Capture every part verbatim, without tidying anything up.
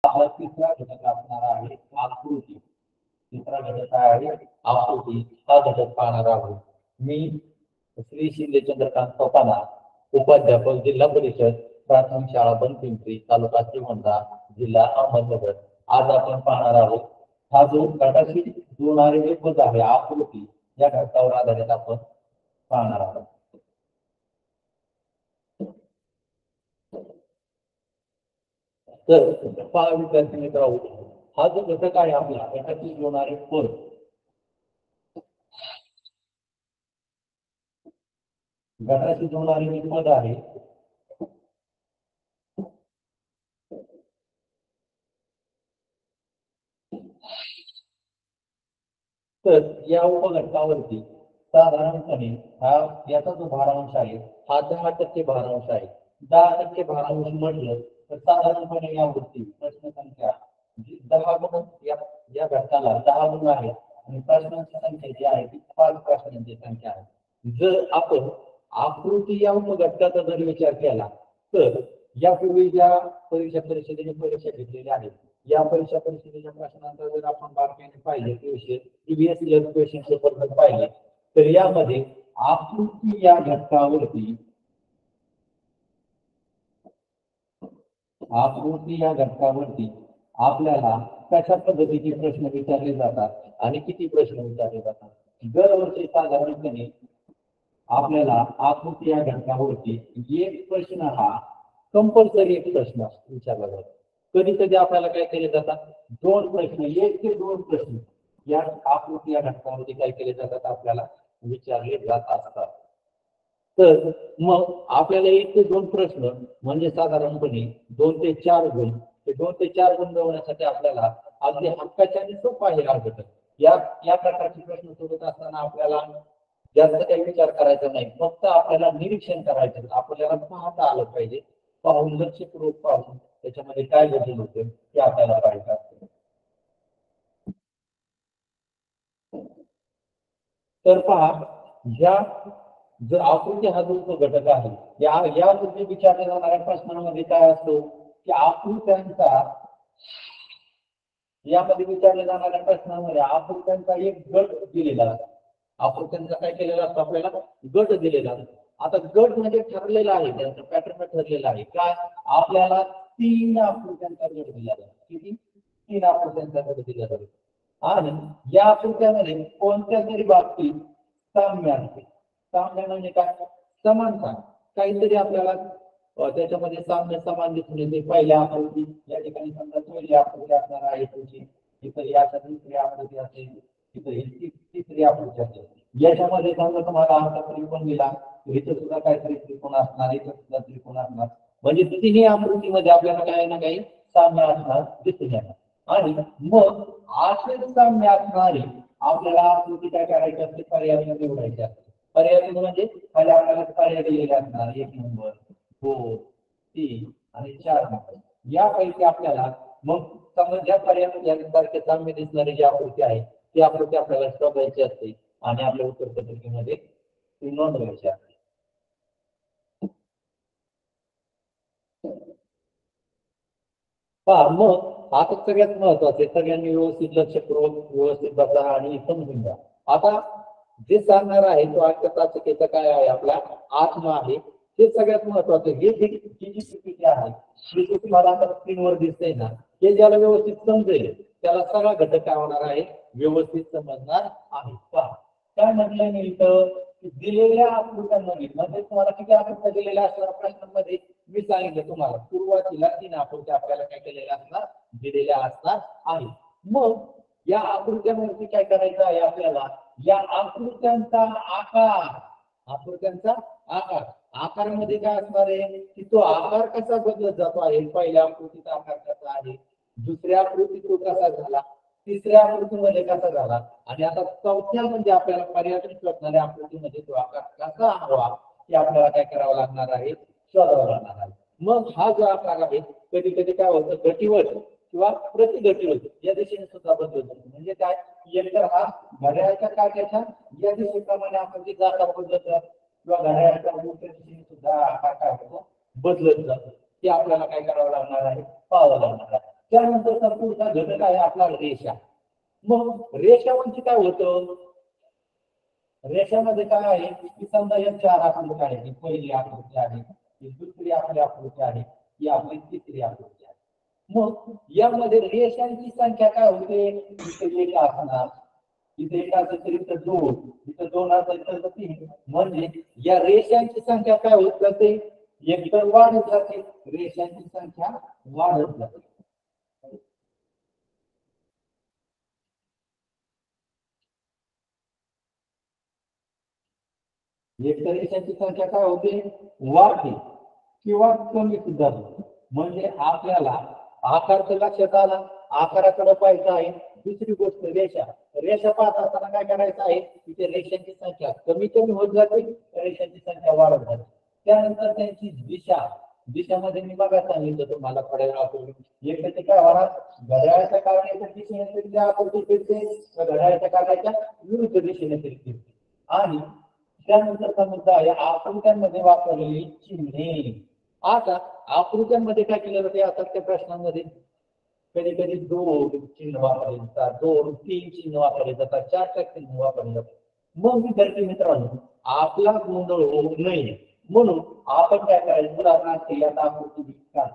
हा तिसरा घटक असणार आहे आकृती. तिसरा घटक आहे आकृती. हा घटक पाहणार आहोत. मी श्री शिंदे चंद्रकांत सोपाना, उपाध्यापक जिल्हा परिषद प्राथमिक शाळा बनपिंपरी, तालुका श्रीगोंदा, जिल्हा अहमदनगर. आज आपण पाहणार आहोत हा जो घटकाशी जोडणारे पद आहे आकृती, या घटकावर आधारित आपण पाहणार आहोत. तर पहा विद्यार्थी मित्रांनो, हा जो घटक आहे आपला घटकाशी जोडणारे पद, घटकाशी जोडणारे पद आहे तर या उपघटकावरती साधारणपणे हा याचा जो भारांश आहे हा दहा टक्के भारांश आहे. दहा टक्के भारांश म्हटलं तर साधारणपणे यावरती प्रश्न संख्या दहा गुण या या घटकाला दहा गुण आहेत आणि प्रश्नांची संख्या जी आहे ती पाच प्रश्नांची संख्या आहे. जर आपण आकृती या उपघटकाचा जर विचार केला तर यापूर्वी ज्या परीक्षा परिषदेने परीक्षा घेतलेल्या आहेत या परीक्षा परिषदेच्या प्रश्नांचा जर आपण बारकाईने पाहिले ते विषय ईव्हीएस क्वेश्चन पेपर जर पाहिले तर यामध्ये आकृती या घटकावरती आकृती या घटकावरती आपल्याला कशा पद्धतीचे प्रश्न विचारले जातात आणि किती प्रश्न विचारले जातात. दरवर्षी साधारणपणे आपल्याला आकृती या घटकावरती एक प्रश्न हा कंपल्सरी एक प्रश्न विचारला जातो. कधी कधी आपल्याला काय केले जातात दोन प्रश्न, एक ते दोन प्रश्न या आकृती या घटकावरती काय केले जातात आपल्याला विचारले जात असतात. तर मग आपल्याला एक ते दोन प्रश्न म्हणजे साधारणपणे दोन ते चार गुण, ते दोन ते चार गुण मिळवण्यासाठी आपल्याला अगदी हक्काच्या आणि सोपा आहे हा घटक. या या प्रकारचे प्रश्न सोडत असताना आपल्याला जास्त काही विचार करायचा नाही, फक्त आपल्याला निरीक्षण करायचं, आपल्याला पाहता आलं पाहिजे, पाहून लक्षपूर्वक पाहून त्याच्यामध्ये काय बदल होते ते आपल्याला पाहायचं असतं. तर पहा ह्या जर आकृती हा जो घटक आहे या यामध्ये विचारल्या जाणाऱ्या प्रश्नांमध्ये काय असतो की आकृत्यांचा यामध्ये विचारल्या जाणाऱ्या प्रश्नांमध्ये आकृत्यांचा एक गट दिलेला असतो. आकृत्यांचा काय केलेला असतो आपल्याला गट दिलेला असतो. आता गट म्हणजे ठरलेला आहे, त्यांचा पॅटर्न ठरलेला आहे. काय आपल्याला तीन आकृत्यांचा गट दिला जातो. किती? तीन आकृत्यांचा गट दिला जातो आणि या आकृत्यामध्ये कोणत्या तरी बाबतीत साम्य असते. साम्य म्हणजे काय? समानता. काहीतरी आपल्याला त्याच्यामध्ये साम्य समान दिसून येते. पहिल्या आकृती या ठिकाणी समजा पहिली आकृती असणार आहे तुमची, इथं याच्या दुसरी आकृती असेल, इथं ही तिसरी आकृती असेल. याच्यामध्ये समजा तुम्हाला आमचा त्रिकोण दिला, इथं सुद्धा काहीतरी त्रिकोण असणार, इथं सुद्धा त्रिकोण असणार. म्हणजे तिन्ही आकृतीमध्ये आपल्याला काही ना काही साम्य असणार दिसून येणार. आणि मग असे साम्य असणारे आपल्याला आकृती काय करायची असते? पर्याय निवडायचे असते. पर्याय म्हणजे खाली आपल्याला पर्याय दिलेले असणार, एक नंबर, दोन, तीन आणि चार नंबर. यापैकी आपल्याला मग समजा ज्या पर्यायासारखे साम्य दिसणारी जी आकृती आहे ती आकृती आपल्याला शोधायची असते आणि आपल्या उत्तर पत्रिकेमध्ये नोंदवायची असते. पहा मग आता सगळ्यात महत्वाचे, सगळ्यांनी व्यवस्थित लक्षपूर्वक व्यवस्थित बसा आणि समजून घ्या. आता जे सांगणार आहे तो आजच्या काय आहे आपला आत्मा आहे, ते सगळ्यात महत्वाचं. हे जी पीपीटी आहे ही तुम्हाला आता स्क्रीनवर दिसते ना, हे ज्याला व्यवस्थित समजेल त्याला सगळा घटक काय होणार आहे व्यवस्थित समजणार आहे. पहा काय म्हटलं मी इथं दिलेल्या आकृत्यांमध्ये म्हणजे तुम्हाला किती आकृत्या दिलेल्या असणार प्रश्नांमध्ये मी सांगितलं तुम्हाला सुरुवातीला तीन आकृत्या आपल्याला काय केलेल्या असणार दिलेल्या असणार आहे. मग या आकृत्यांवरती काय करायचं आहे आपल्याला या आकृत्यांचा आकार, आकृत्यांचा आकार आकारामध्ये काय असणार आहे की तो आकार कसा बदलत जातो आहे. पहिल्या आकृतीचा आकार कसा आहे, दुसऱ्या आकृतीत तो कसा झाला, तिसऱ्या आकृतीमध्ये कसा झाला आणि आता चौथ्या म्हणजे आपल्याला पर्यायी शोधणाऱ्या आकृतीमध्ये तो आकार कसा हवा हे आपल्याला काय करावं लागणार आहे शोधावं लागणार आहे. मग हा जो आकार आहे कधी कधी काय होतं गतीवर किंवा प्रतिगतीवर या दिशेने सुद्धा बदलतो. म्हणजे काय एकतर हा घड्याळाच्या काट्याच्या या दिशेप्रमाणे आपण जे आकार बदलत किंवा घड्याळाच्या उलट्या दिशेने सुद्धा आकार काय होतो बदलत जातो. ते आपल्याला काय करावं लागणार आहे पाहावं लागणार आहे. त्यानंतरचा पुढचा घटक आहे आपला रेषा. मग रेषा म्हणजे काय होतं, रेषामध्ये काय आहे की समजा या चार आकृती आहे, ही पहिली आकृती आहे, ही दुसरी आपली आकृती आहे, ही आपली तिसरी आकृती आहे. मग यामध्ये रेषांची संख्या काय होते, इथे एक असणार, इथे एक असेल तर दोन, इथे दोन असेल तर तीन, म्हणजे या रेषांची संख्या काय होत जाते, एकतर वाढत जाते, रेषांची संख्या वाढत जाते. एकतर रेषांची संख्या काय होते, वाढते किंवा कमी सुद्धा होते. म्हणजे आपल्याला आकार तर लक्षात आला, आकाराकडे पाहायचं आहे. दुसरी गोष्ट रेषा, रेषा पाहत असताना काय करायचं आहे, तिथे रेषांची संख्या कमी कमी होत जाते, रेषांची संख्या वाढत जाते. त्यानंतर त्यांची दिशा, दिशामध्ये मी बघा सांगितलं तुम्हाला पडेल एक काय होणार, घड्याळाच्या काट्याच्या दिशेने फिरते आकृती फिरते, घड्याळाच्या काट्याच्या विरुद्ध दिशेने फिरते. आणि त्यानंतरचा मुद्दा आहे आकृत्यांमध्ये वापरलेली चिन्हे. आता आकृत्यांमध्ये काय केलं जाते, आता त्या प्रश्नांमध्ये कधी कधी दोन चिन्ह वापरले जातात, दोन तीन चिन्ह वापरले जातात, चार चार चिन्ह वापरले जातात. मग विद्यार्थी मित्रांनो, आपला गोंधळ होऊ नये म्हणून आपण काय करायचं, उदाहरणार्थ यात आकृती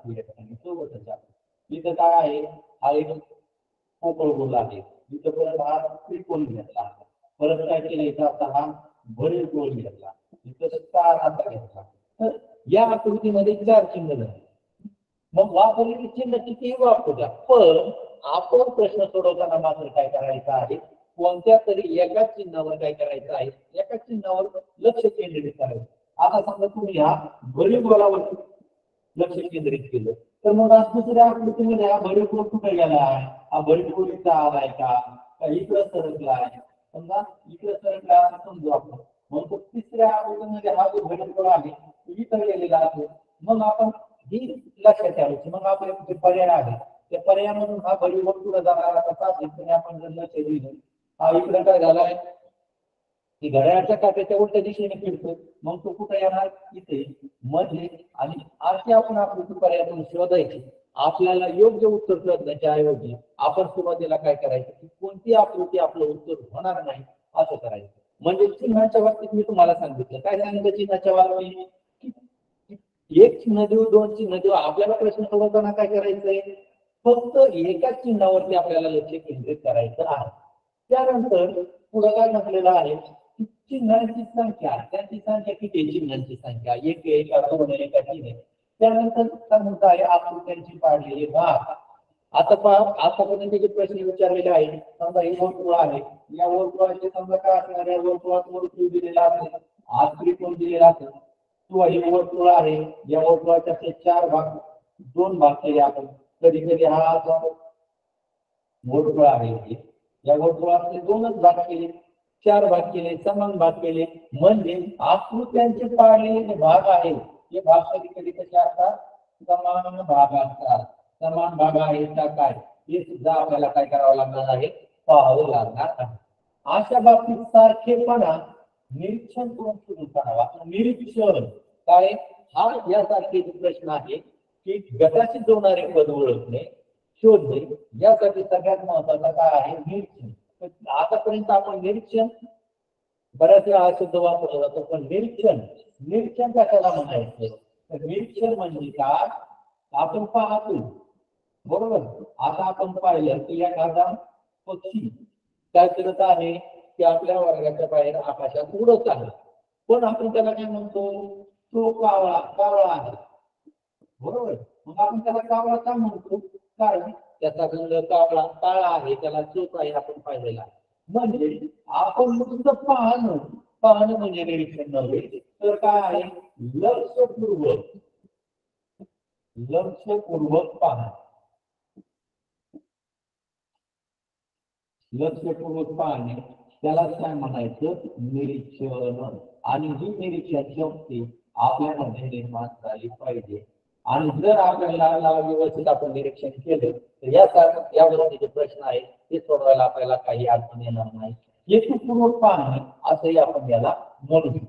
सोबतच इथं काय आहे, हा एक पोकळ गोल आहे, इथं परत हा त्रिकोण घेतला, परत काय केलं इथं आता हा भरीव गोल घेतला, इथं स्टार असा घेतला. तर या आकृतीमध्ये चार चिन्ह झाले. मग वापरलेली चिन्ह किती वापरू द्या, पण आपण प्रश्न सोडवताना मात्र काय करायचं आहे, कोणत्या तरी एका चिन्हावर काय करायचं आहे, एका चिन्हावर लक्ष केंद्रित करायचं. आता समजा तुम्ही ह्या भरीव गोलावर लक्ष केंद्रित केलं, तर मग आज दुसऱ्या आकृतीमध्ये हा भरीव गोल कुठे गेला आहे, हा भरीव गोल इथं आलाय का, इकडं सरकला आहे, समजा इकडं सरकला असं समजू आपण. मग तो तिसऱ्या आकृतीमध्ये हा जो भरीव गोल आहे इथं गेलेला आहे. मग आपण ही लक्षात ठेवायची. मग आपले जे पर्याय आहे त्या पर्यायामधून हा भरीव गोल पुढे जाणारा कसा असेल, आपण जर लक्ष दिलं, हा इकडे काय झालाय की घड्याळाच्या काट्याच्या उलट्या दिशेने फिरतो, मग तो कुठे येणार इथे मध्ये. आणि अशी आपण आकृती पर्यायातून शोधायची. आपल्याला योग्य उत्तर शोधण्याच्या ऐवजी आपण सुरुवातीला काय करायचं की कोणती आकृती आपलं उत्तर होणार नाही असं करायचं. म्हणजे चिन्हाच्या बाबतीत मी तुम्हाला सांगितलं, काय सांगितलं चिन्हाच्या बाबतीत, एक चिन्ह देऊ दोन चिन्ह देऊ, आपल्याला प्रश्न सोडवताना काय करायचंय, फक्त एका चिन्हावरती आपल्याला लक्ष केंद्रित करायचं आहे. त्यानंतर पुढे काय म्हटलेलं आहे, चिन्हांची संख्या, त्यांची संख्या किती, चिन्हांची संख्या एक एक दोन एक तीन आहे. त्यानंतर मुद्दा आहे आकृत्यांची पाडलेले भाग. आता पहा, आतापर्यंत जे प्रश्न विचारलेले आहे, समजा हे वर्तुळ आहे, या वर्तुळाचे समजा काय असणार, या वर्तुळात वर्तुळ दिलेला असेल, हा त्रिकोण दिलेला असेल, किंवा हे वर्तुळ आहे, या वर्तुळाचे चार भाग दोन भाग केले आपण. कधी कधी हा वर्तुळ आहे, या वर्तुळाचे दोनच भाग केले, चार भाग केले, समान भाग केले, म्हणजे आकृत्यांचे पाडलेले भाग आहे हे भाग कधी कधी कसे असतात, समान भाग असतात. समान भाग आहे का काय हे सुद्धा आपल्याला काय करावं लागणार आहे, पाहावं लागणार आहे. अशा बाबतीत सारखेपणा निरीक्षण करून सुरू करावा. निरीक्षण काय, हा यासारखे प्रश्न आहे की गटाशी जोडणारे पद ओळखणे, शोधणे, यासाठी सगळ्यात महत्वाचा काय आहे, निरीक्षण. आतापर्यंत आपण निरीक्षण बऱ्याच वेळा हा शब्द वापरला जातो, पण निरीक्षण निरीक्षण कशाला म्हणायचं, तर निरीक्षण म्हणजे काय, आपण पाहतो बरोबर. आता आपण पाहिलं की एखादा पक्षी काय करत आहे की आपल्या वर्गाच्या बाहेर आकाशात उडत आहे, पण आपण त्याला काय म्हणतो, तो कावळा कावळा आहे बरोबर. मग आपण त्याला कावळा का म्हणतो, कारण त्याचा रंग कावळा काळा आहे, त्याला चोच आहे, आपण पाहिलेला आहे. म्हणजे आपण नुसतं पाहणं, पाहणं म्हणजे निरीक्षण नव्हे, तर काय आहे, लक्षपूर्वक लक्षपूर्वक पाहणं, लक्षपूर्वक पाहणे त्याला काय म्हणायचं, निरीक्षण. आणि ही निरीक्षण शक्ती आपल्यामध्ये निर्माण झाली पाहिजे. आणि जर आपल्याला व्यवस्थित आपण निरीक्षण केलं तर या यावरती जे प्रश्न आहेत ते सोडवायला आपल्याला काही अडचण येणार नाही. हेतुपूर्वक पाहणे असंही आपण याला म्हणू शकतो.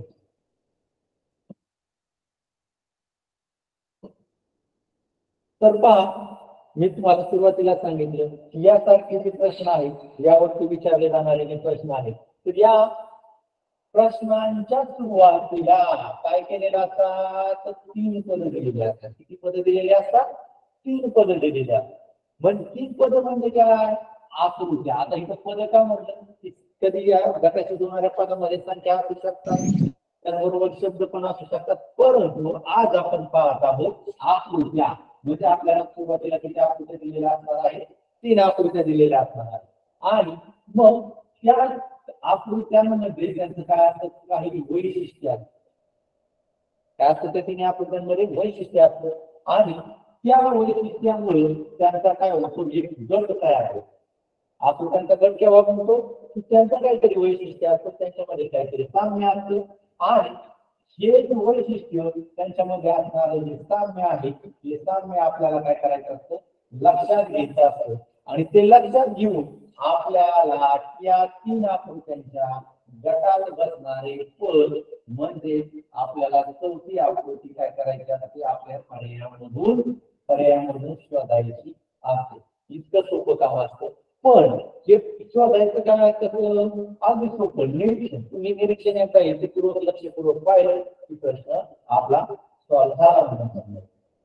तर पहा, मी तुम्हाला सुरुवातीला सांगितलं की यासारखे जे प्रश्न आहेत यावरती विचारले जाणारे जे प्रश्न आहेत तर या प्रश्नांच्या सुरुवातीला काय केलेलं असतात तीन पदं दिलेली असतात. किती पदं दिलेली असतात? तीन पदं दिलेली असतात. म्हणजे तीन पदं म्हणजे काय? आकृत्या. आता इथं पदं का म्हटलं की कधी या गटाच्या जोडणाऱ्या पदामध्ये संख्या असू शकतात त्याबरोबर शब्द पण असू शकतात. परंतु आज आपण पाहत आहोत आकृत्या. म्हणजे आपल्याला सुरुवातीला किती आकृत्या दिलेल्या असणार आहे? तीन आकृत्या दिलेल्या असणार आहेत आणि मग त्या आकृत्यांमध्ये त्यांचं काय असतं काही वैशिष्ट्य असतं. त्या पद्धतीने आकृत्यांमध्ये वैशिष्ट्य असतं आणि त्या वैशिष्ट्यामुळे त्यांचा काय होतो एक गट तयार होतो. आकृत्यांचा गट केव्हा बनतो की त्यांचं काहीतरी वैशिष्ट्य असतं त्यांच्यामध्ये काहीतरी साम्य असतं आणि हे जे वैशिष्ट्य त्यांच्यामध्ये असणारे जे साम्य आहे ते साम्य आपल्याला काय करायचं असतं लक्षात घ्यायचं असतं आणि ते लक्षात घेऊन आपल्याला या तीन आकृत्यांच्या गटात बसणारे पद म्हणजे आपल्याला चौथी आकृती काय करायची असते आपल्या पर्यायामधून पर्यायामधून शोधायची असते. इतकं सोपं काम असतं. पण हे शोधायचं काय कसं अगदी सोपं निरीक्षण. तुम्ही निरीक्षण एकदा हेतुपूर्वक लक्षपूर्वक पाहिलं की प्रश्न आपला सॉल्व्ह झाला.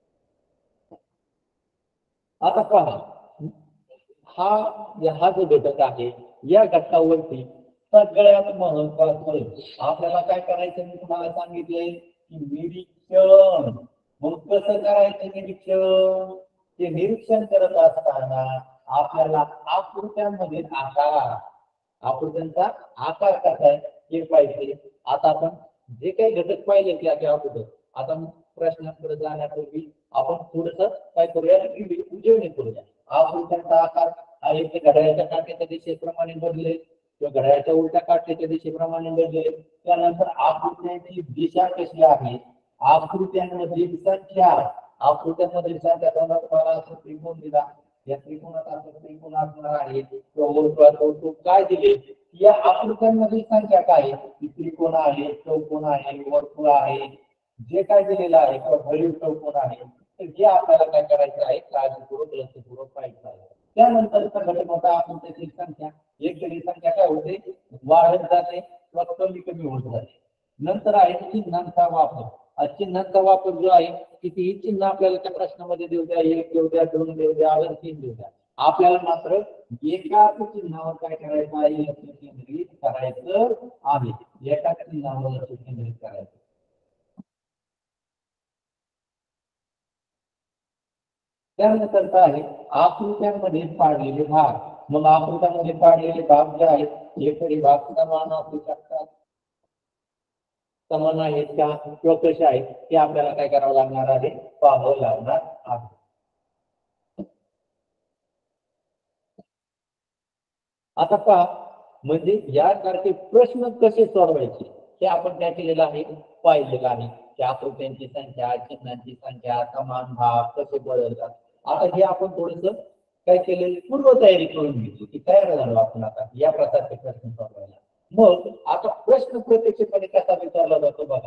आता पहा हा हा जो घटक आहे या घटकावरती सगळ्यात महत्वाचं आपल्याला काय करायचं मी तुम्हाला सांगितले की निरीक्षण. मग कसं करायचं निरीक्षण? ते निरीक्षण करत असताना आपल्याला आकृत्यांमध्ये आकार आकृत्यांचा आकार कसा आहे हे पाहिजे. आता आपण जे काही घटक पाहिले की अगोदर आता प्रश्नाकडे जाण्यापूर्वी आपण थोडंसं काय करूया उजवणी करूया. आकृत्यांचा आकार आहे ते घड्याळाच्या काट्याच्या दिशेप्रमाणे बदलेल किंवा घड्याळाच्या उलट्या काट्याच्या दिशेप्रमाणे बदलेल. त्यानंतर आकृत्यांची दिशा कशी आहे आकृत्यांमधील संख्या आकृत्यांमधील संख्या तुम्हाला असं त्रिकोण दिला या त्रिकोणात असं त्रिकोण असणार आहे किंवा काय दिले या आकृत्यांमधील संख्या काय त्रिकोण आहे चौकोन आहे वर्तुळ आहे जे काय दिलेलं आहे किंवा भरीव चौकोन आहे तर जे आपल्याला काय करायचं आहे काळजीपूर्वक लक्षपूर्वक पाहायचं आहे. त्यानंतरचा घटक होता आकृत्याची संख्या. एक जरी संख्या काय होते वाढत जाते किंवा कमी कमी होत जाते. नंतर आहे चिन्हांचा वापर. चिन्हांचा वापर जो आहे कितीही चिन्ह आपल्याला त्या प्रश्नामध्ये देऊ द्या एक देऊ द्या दोन देऊ द्या अजून तीन देऊ द्या आपल्याला मात्र एकाच चिन्हावर काय करायचं आहे लक्ष केंद्रित करायचं आहे. एकाच चिन्हावर लक्ष केंद्रित करायचं. त्यानंतर काय आहे आकृत्यांमध्ये पाडलेले भाग. मग आकृत्यांमध्ये पाडलेले भाग जे आहेत एकरी भाग समान असू शकतात समान आहेत का किंवा कसे आहेत ते आपल्याला काय करावं लागणार आहे पाहावं लागणार आहे. आता पहा म्हणजे यासारखे प्रश्न कसे सोडवायचे हे आपण काय केलेलं आहे पाहिलेलं आहे. की आकृत्यांची संख्या चिन्हांची संख्या समान भाग कसे बदलतात. आता हे आपण थोडस काय केलेलं पूर्वतयारी करून घेतली की तयार झालो आपण आता या प्रकारचे प्रश्न सोडवायला. मग आता प्रश्न प्रत्यक्षपणे कसा विचारला जातो बघा.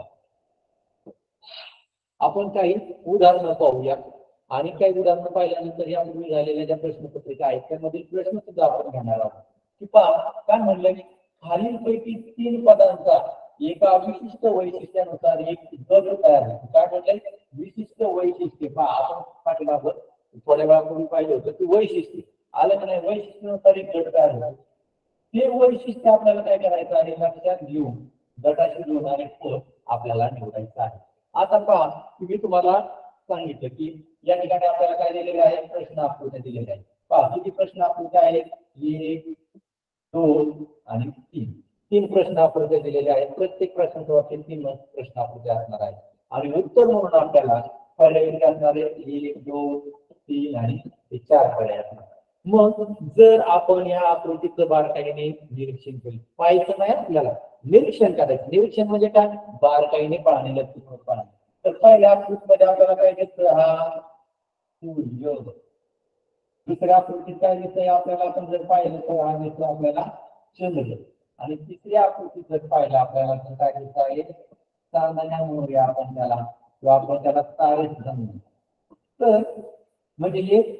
आपण काही उदाहरणं पाहूया आणि काही उदाहरणं पाहिल्यानंतर यापूर्वी झालेल्या ज्या प्रश्नपत्रिका आहेत त्यामधील प्रश्न सुद्धा आपण घेणार आहोत. की पहा काय म्हणलं की खालीलपैकी तीन पदांचा एका विशिष्ट वैशिष्ट्यानुसार एक गट तयार होतो. काय म्हणलंय विशिष्ट वैशिष्ट्य. पहा आपण पाठीमागं थोड्या वेळापूर्वी पाहिजे होतं की वैशिष्ट्य आलं की नाही वैशिष्ट्यानुसार एक गट तयार होतो. ते वैशिष्ट्य आपल्याला काय करायचं आहे लक्षात घेऊन गटाशी जोडणारे पद आपल्याला निवडायचं आहे. आता पहा मी तुम्हाला सांगितलं की या ठिकाणी आपल्याला काय दिलेलं आहे प्रश्न आकृत्या दिलेल्या आहेत. पहा किती प्रश्न आकृत्या आहेत एक दोन आणि तीन. तीन प्रश्न आकृत्या दिलेल्या आहेत. प्रत्येक प्रश्नाच्या बाबतीत तीन प्रश्न आकृत्या असणार आहेत आणि उत्तर म्हणून आपल्याला पर्याय असणारे एक दोन तीन आणि चार पर्याय असणार. मग जर आपण या आकृतीचं बारकाईने निरीक्षण केलं पाहायचं नाही आपल्याला निरीक्षण करायचं. निरीक्षण म्हणजे काय बारकाईने पाहणे लक्षपूर्वक पाहणे. तर पहिल्या आकृतीमध्ये आपल्याला काय दिसतं हा सूर्य. दुसऱ्या आकृतीत काय दिसतंय आपल्याला आपण जर पाहिलं तर हा दिसतो आपल्याला चंद्र आणि तिसऱ्या आकृतीत जर पाहिलं आपल्याला तर काय दिसत आहे चांदण्या म्हणूया आपण त्याला किंवा आपण त्याला तारे म्हणू. तर म्हणजे हे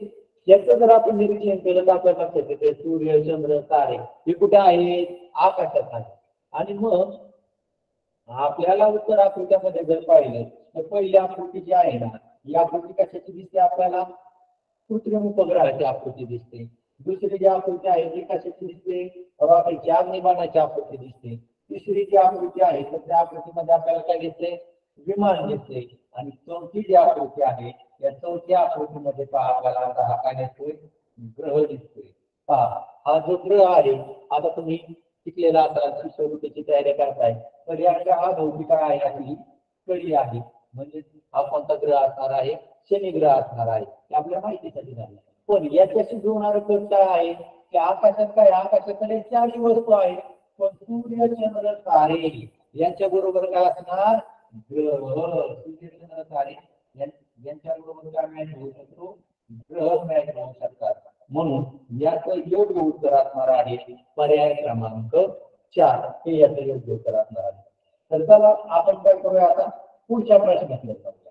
याचं जर आपण निरीक्षण केलं तर आपल्याला लक्षात येते सूर्य चंद्र तारे हे कुठे आहेत आकाशात आहेत. आणि मग आपल्याला उत्तर आफ्रिकेमध्ये जर पाहिलं तर पहिली आकृती जी आहे ना ही आकृती कशाची दिसते आपल्याला कृत्रिम उपग्रहाची आकृती दिसते. दुसरी जी आकृती आहे ती कशाची दिसते रॉकेटची अग्निबाणाची आकृती दिसते. तिसरी जी आकृती आहे तर त्या आकृतीमध्ये आपल्याला काय दिसते विमान दिसते. आणि चौथी जी आकृती आहे या चौथ्या आकृतीमध्ये पहा आपल्याला आता हा काय दिसतोय ग्रह दिसतोय. पहा हा जो ग्रह आहे आता तुम्ही शिकलेला असाल शिष्यवृत्तीची तयारी करताय तर या हा भौतिक आहे आपली कडी आहे म्हणजे हा कोणता ग्रह असणार आहे शनी ग्रह असणार आहे हे आपल्या माहितीसाठी झालं. पण याच्याशी जुळणारं तर काय आहे की आकाशात काय आकाशाकडे चारही वस्तू आहेत पण सूर्य चंद्र तारे यांच्या बरोबर काय असणार ग्रह सूर्य चंद्र तारे यांच्या बरोबर काय मॅच होऊ शकतो ग्रह मॅच होऊ शकतात. म्हणून याचं योग्य उत्तर असणार आहे पर्याय क्रमांक चार हे याचं योग्य उत्तर असणार आहे. तर चला आपण काय करूया आता पुढच्या प्रश्नाकडे जाऊया.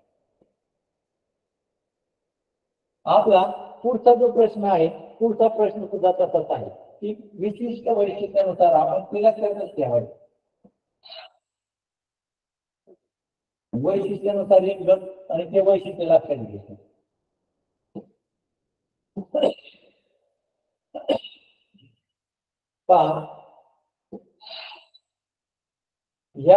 आपला पुढचा जो प्रश्न आहे पुढचा प्रश्न सुद्धा तसाच आहे की विशिष्ट वैशिष्ट्यानुसार आपण तिला करतच ठेवायचं. वैशिष्ट्यानुसार लिंगम आणि ते वैशिष्ट्य लक्षात घ्यायचं. पहा या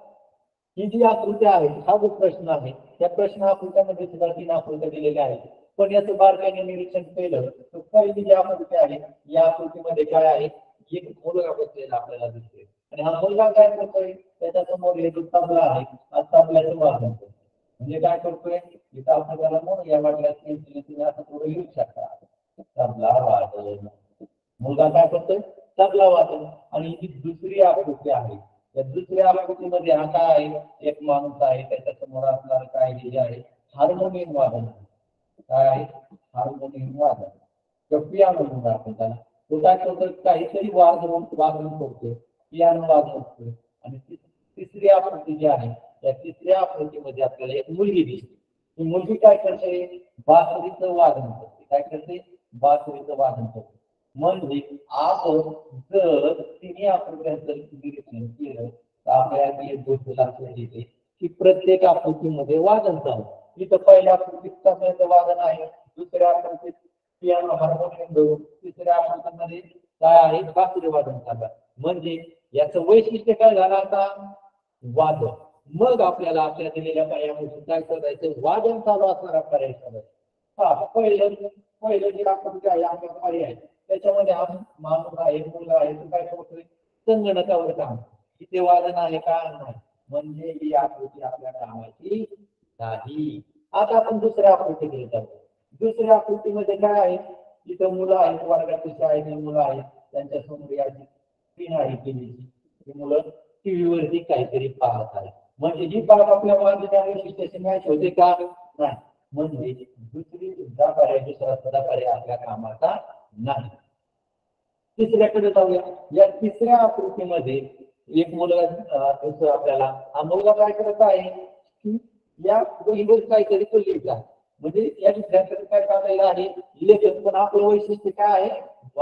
ही जी आकृती आहे हा जो प्रश्न आहे त्या प्रश्न आकृत्यामध्ये सुद्धा तीन आकृत्या दिलेल्या आहेत. पण याचं बारकाईने निरीक्षण केलं तर पहिली जी आकृती आहे या आकृतीमध्ये काय आहे एक मुलगा बसलेला आपल्याला दिसतोय आणि हा मुलगा काय करतोय त्याच्या समोर एक तबला आहे हा तबल्याचं वादन करतोय. म्हणजे काय करतोय इथं आपण त्याला म्हणून या वाटल्यात तुम्ही असं थोडं लिहू शकता तबला वादन. मुलगा काय करतोय तबला वादन. आणि ही दुसरी आकृती आहे या दुसऱ्या आकृतीमध्ये हा काय आहे एक माणूस आहे त्याच्या समोर असणार काय हे आहे हार्मोनियम वादन. काय आहे हार्मोनियम वादन किंवा पियानो म्हणून आपण त्याला तो काय करतोय काहीतरी वाजवून वादन करतोय पियानो वाजवतोय. आणि तिसरी आकृती जी आहे त्या तिसऱ्या आकृतीमध्ये आपल्याला एक मुलगी दिसते. ही मुलगी काय करते बासरीचं वादन करते. काय करते बासरीचं वादन करते. म्हणजे आपण जर तिन्ही आकृत्यांचं निरीक्षण केलं तर आपल्याला एक गोष्ट लक्षात येते की प्रत्येक आकृतीमध्ये वादन चालू. इथं पहिल्या आकृतीत तबल्याचं वादन आहे दुसऱ्या आकृतीत पियानो हार्मोनियम घेऊन तिसऱ्या आकृतीमध्ये काय आहे बासरी वादन चालू. म्हणजे याचं वैशिष्ट्य काय झालं आता वादन. मग आपल्याला आपल्या दिलेल्या पर्यायामध्ये काय करायचं वादन चालू असणारा पर्याय शोधायचा. पहिलं पहिलं जे आकृती आहे आपला पर्याय त्याच्यामध्ये हा माणूस आहे मुलगा आहे तो काय करतोय संगणकावर काम इथे वादन आहे का नाही म्हणजे ही आकृती आपल्या कामाची नाही. आता आपण दुसऱ्या आकृतीकडे जातो. दुसऱ्या आकृतीमध्ये काय आहे इथं मुलं आहेत वर्गातील शाळेतील मुलं आहेत त्यांच्या समोर या स्क्रीन आहे टीव्हीची. ही मुलं टीव्ही वरती काहीतरी पाहत आहेत म्हणजे ही बाब आपल्या वादनाच्या वैशिष्ट्याची मॅच होते का नाही. म्हणजे दुसरी सुद्धा पर्याय दुसरा सुद्धा पर्याय आपल्या कामाचा नाही. तिसऱ्याकडे जाऊया. या तिसऱ्या आकृतीमध्ये एक मुलगा दिसतो आपल्याला. हा मुलगा काय करत आहे की या वहीवर काहीतरी तो लिहित आहे. म्हणजे या विद्यार्थ्याने काय काढलेलं आहे लेखन. पण आपलं वैशिष्ट्य काय आहे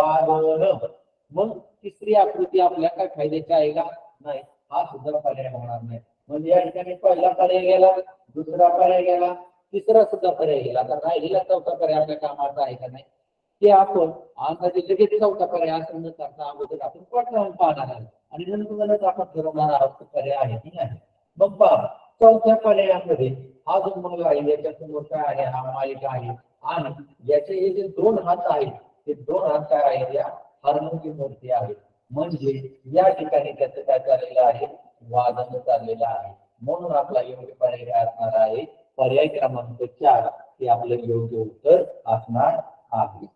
वादन. मग तिसरी आकृती आपल्या काय फायद्याची आहे का नाही हा सुद्धा पर्याय होणार नाही. म्हणजे या ठिकाणी पहिला पर्याय गेला दुसरा पर्याय गेला तिसरा सुद्धा पर्याय गेला. आता राहिलेला चौथा पर्याय आपल्या कामाचा आहे का नाही ते आपण अंदाजे लगेच चौथा पर्याय असं न करता अगोदर आपण पटवून पाहणार आहे आणि नंतर आपण ठरवणार आहोत पर्याय आहे की नाही. मग पहा चौथ्या पर्यायामध्ये हा जो मुलगा आहे याच्या समोर काय आहे हा मालिका आहे आणि याचे हे जे दोन हात आहेत ते दोन हात काय आहेत या हार्मोनियम वरती आहेत. म्हणजे या ठिकाणी त्याचं काय चाललेलं आहे वादन चाललेलं आहे. म्हणून आपला योग्य पर्याय असणार आहे पर्याय क्रमांक चार हे आपलं योग्य उत्तर असणार आहे.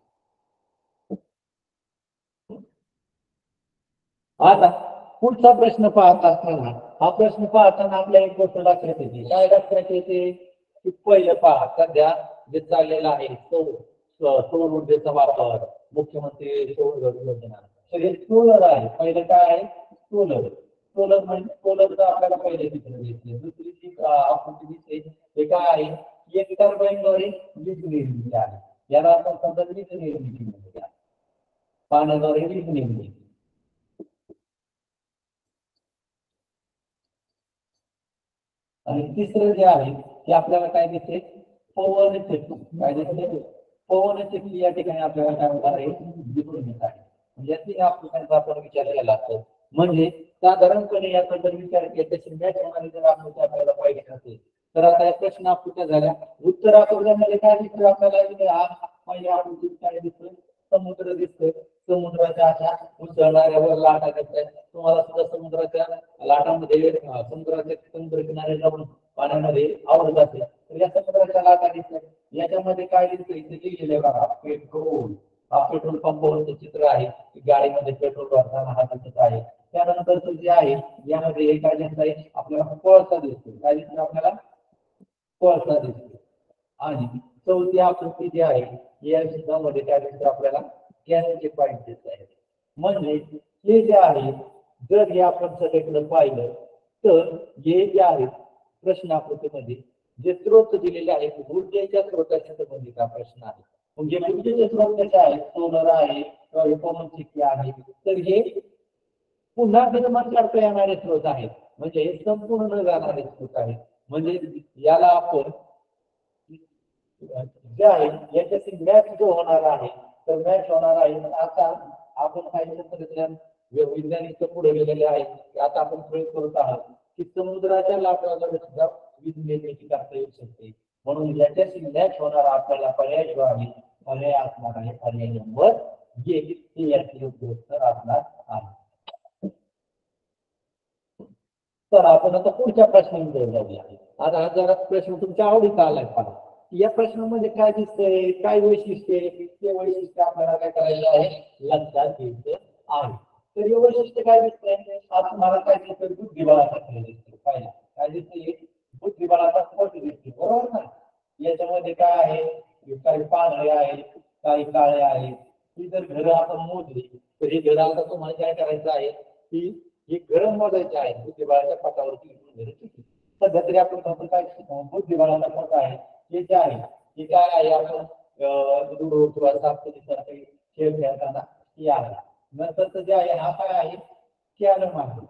आता पुढचा प्रश्न पाहत असताना हा प्रश्न पाहताना आपल्या एक गोष्ट लक्षात येते. काय लक्षात येते की पहिलं पहा सध्या जे चाललेलं आहे सौर सौर ऊर्जेचा वापर मुख्यमंत्री सौर योजना तर हे सोलर आहे. पहिलं काय आहे सोलर. सोलर म्हणजे सोलरचं आपल्याला पहिले चित्र दिसले. दुसरी जी आकृती दिसते ते काय आहे एक टर्बाईनद्वारे वीज निर्मिती आहे. याला आपण समजा वीज निर्मिती म्हणूया, पाण्याद्वारे वीज निर्मिती. आणि तिसरं जे आहे ते आपल्याला काय दिसते, पवन चक्की. काय दिसते, पवन चक्की. या ठिकाणी आपल्याला काय होणार आहे, दिसून येत आहे. म्हणजे तीन आकृत्यांचा आपण विचार केला असतो. म्हणजे साधारणपणे याचा जर विचार केला त्याची मॅच होणारी जर आकृती आपल्याला पाहिजे असेल तर आता या प्रश्न आकृत्या झाल्या. उत्तर आकृत्यामध्ये काय दिसतं आपल्याला, हा पहिल्या आकृतीत काय दिसतं, समुद्र दिसतोय. समुद्राच्या अशा उसळणाऱ्यावर लाटा दिसतात. तुम्हाला सुद्धा समुद्राच्या लाटांमध्ये समुद्राच्या समुद्र किनारे जाऊन पाण्यामध्ये आवडत असेल तर या समुद्राच्या लाटा दिसतात. याच्यामध्ये काय दिसतं, इथे लिहिलेलं बघा पेट्रोल. हा पेट्रोल पंपावरचं चित्र आहे. गाडीमध्ये पेट्रोल भरताना हा दिसत आहे. त्यानंतर जे आहे यामध्ये काय दिसत आहे, आपल्याला कोळसा दिसतो. काय दिसतो आपल्याला, कोळसा दिसतो. आणि चौथी आकृती जी आहे या चित्रामध्ये काय दिसतं आपल्याला, गॅसचे पाईप दिसत आहे. म्हणजे हे जे आहे, जर हे आपण सगळीकडे पाहिलं तर हे जे आहे प्रश्न आकृतीमध्ये जे स्रोत दिलेले आहेत ऊर्जेच्या स्रोताच्या संबंधित हा प्रश्न आहे. म्हणजे ऊर्जेचे स्रोत कसे आहेत, सोलर आहे किंवा पवन चक्की आहे, तर हे पुन्हा निर्माण करता येणारे स्रोत आहेत. म्हणजे हे संपूर्ण न जाणारे स्रोत आहेत. म्हणजे याला आपण जे आहे याच्याशी मॅच जो होणार आहे तर मॅच होणार आहे. आता आपण काही तंत्रज्ञान वैज्ञानिक पुढे गेलेले आहेत. आता आपण प्रयोग करत आहोत की समुद्राच्या लाटांवर सुद्धा वीज निर्मिती करता येऊ शकते. म्हणून याच्याशी मॅच होणारा आपल्याला पर्याय जो आहे पर्याय असणार आहे पर्याय नंबर जे ते याचे योग्य उत्तर असणार आहे. तर आपण आता पुढच्या प्रश्नांकडे जाऊया. आता हा जरा प्रश्न तुमच्या आवडीचा आलाय पहा. या प्रश्नामध्ये काय दिसतंय, काय वैशिष्ट्य, ते वैशिष्ट्य आपल्याला काय करायचं आहे, लक्षात घ्यायचं आहे. तर हे वैशिष्ट्य काय दिसतंय, आज तुम्हाला काय दिसतं, बुद्धिबळाचा खेळ दिसतो. काय काय दिसतंय, बुद्धिबळाचा स्पर्श दिसतो, बरोबर ना. याच्यामध्ये काय आहे, काही पांढरे आहेत, काही काळे आहेत. ही जर घरं आपण मोजली तर ही घरं आता तुम्हाला काय करायचं आहे की ही घरं मोजायची आहेत. बुद्धिबळाच्या पटावरती सध्या तरी आपण म्हणतो काय, बुद्धिबळाचा पट आहे हे जे आहे हे काय आहे, आपण लुडो किंवा सापशिडीसारखे खेळ खेळताना हे आहे. नंतर जे आहे हा काय आहे, कॅरम आहे.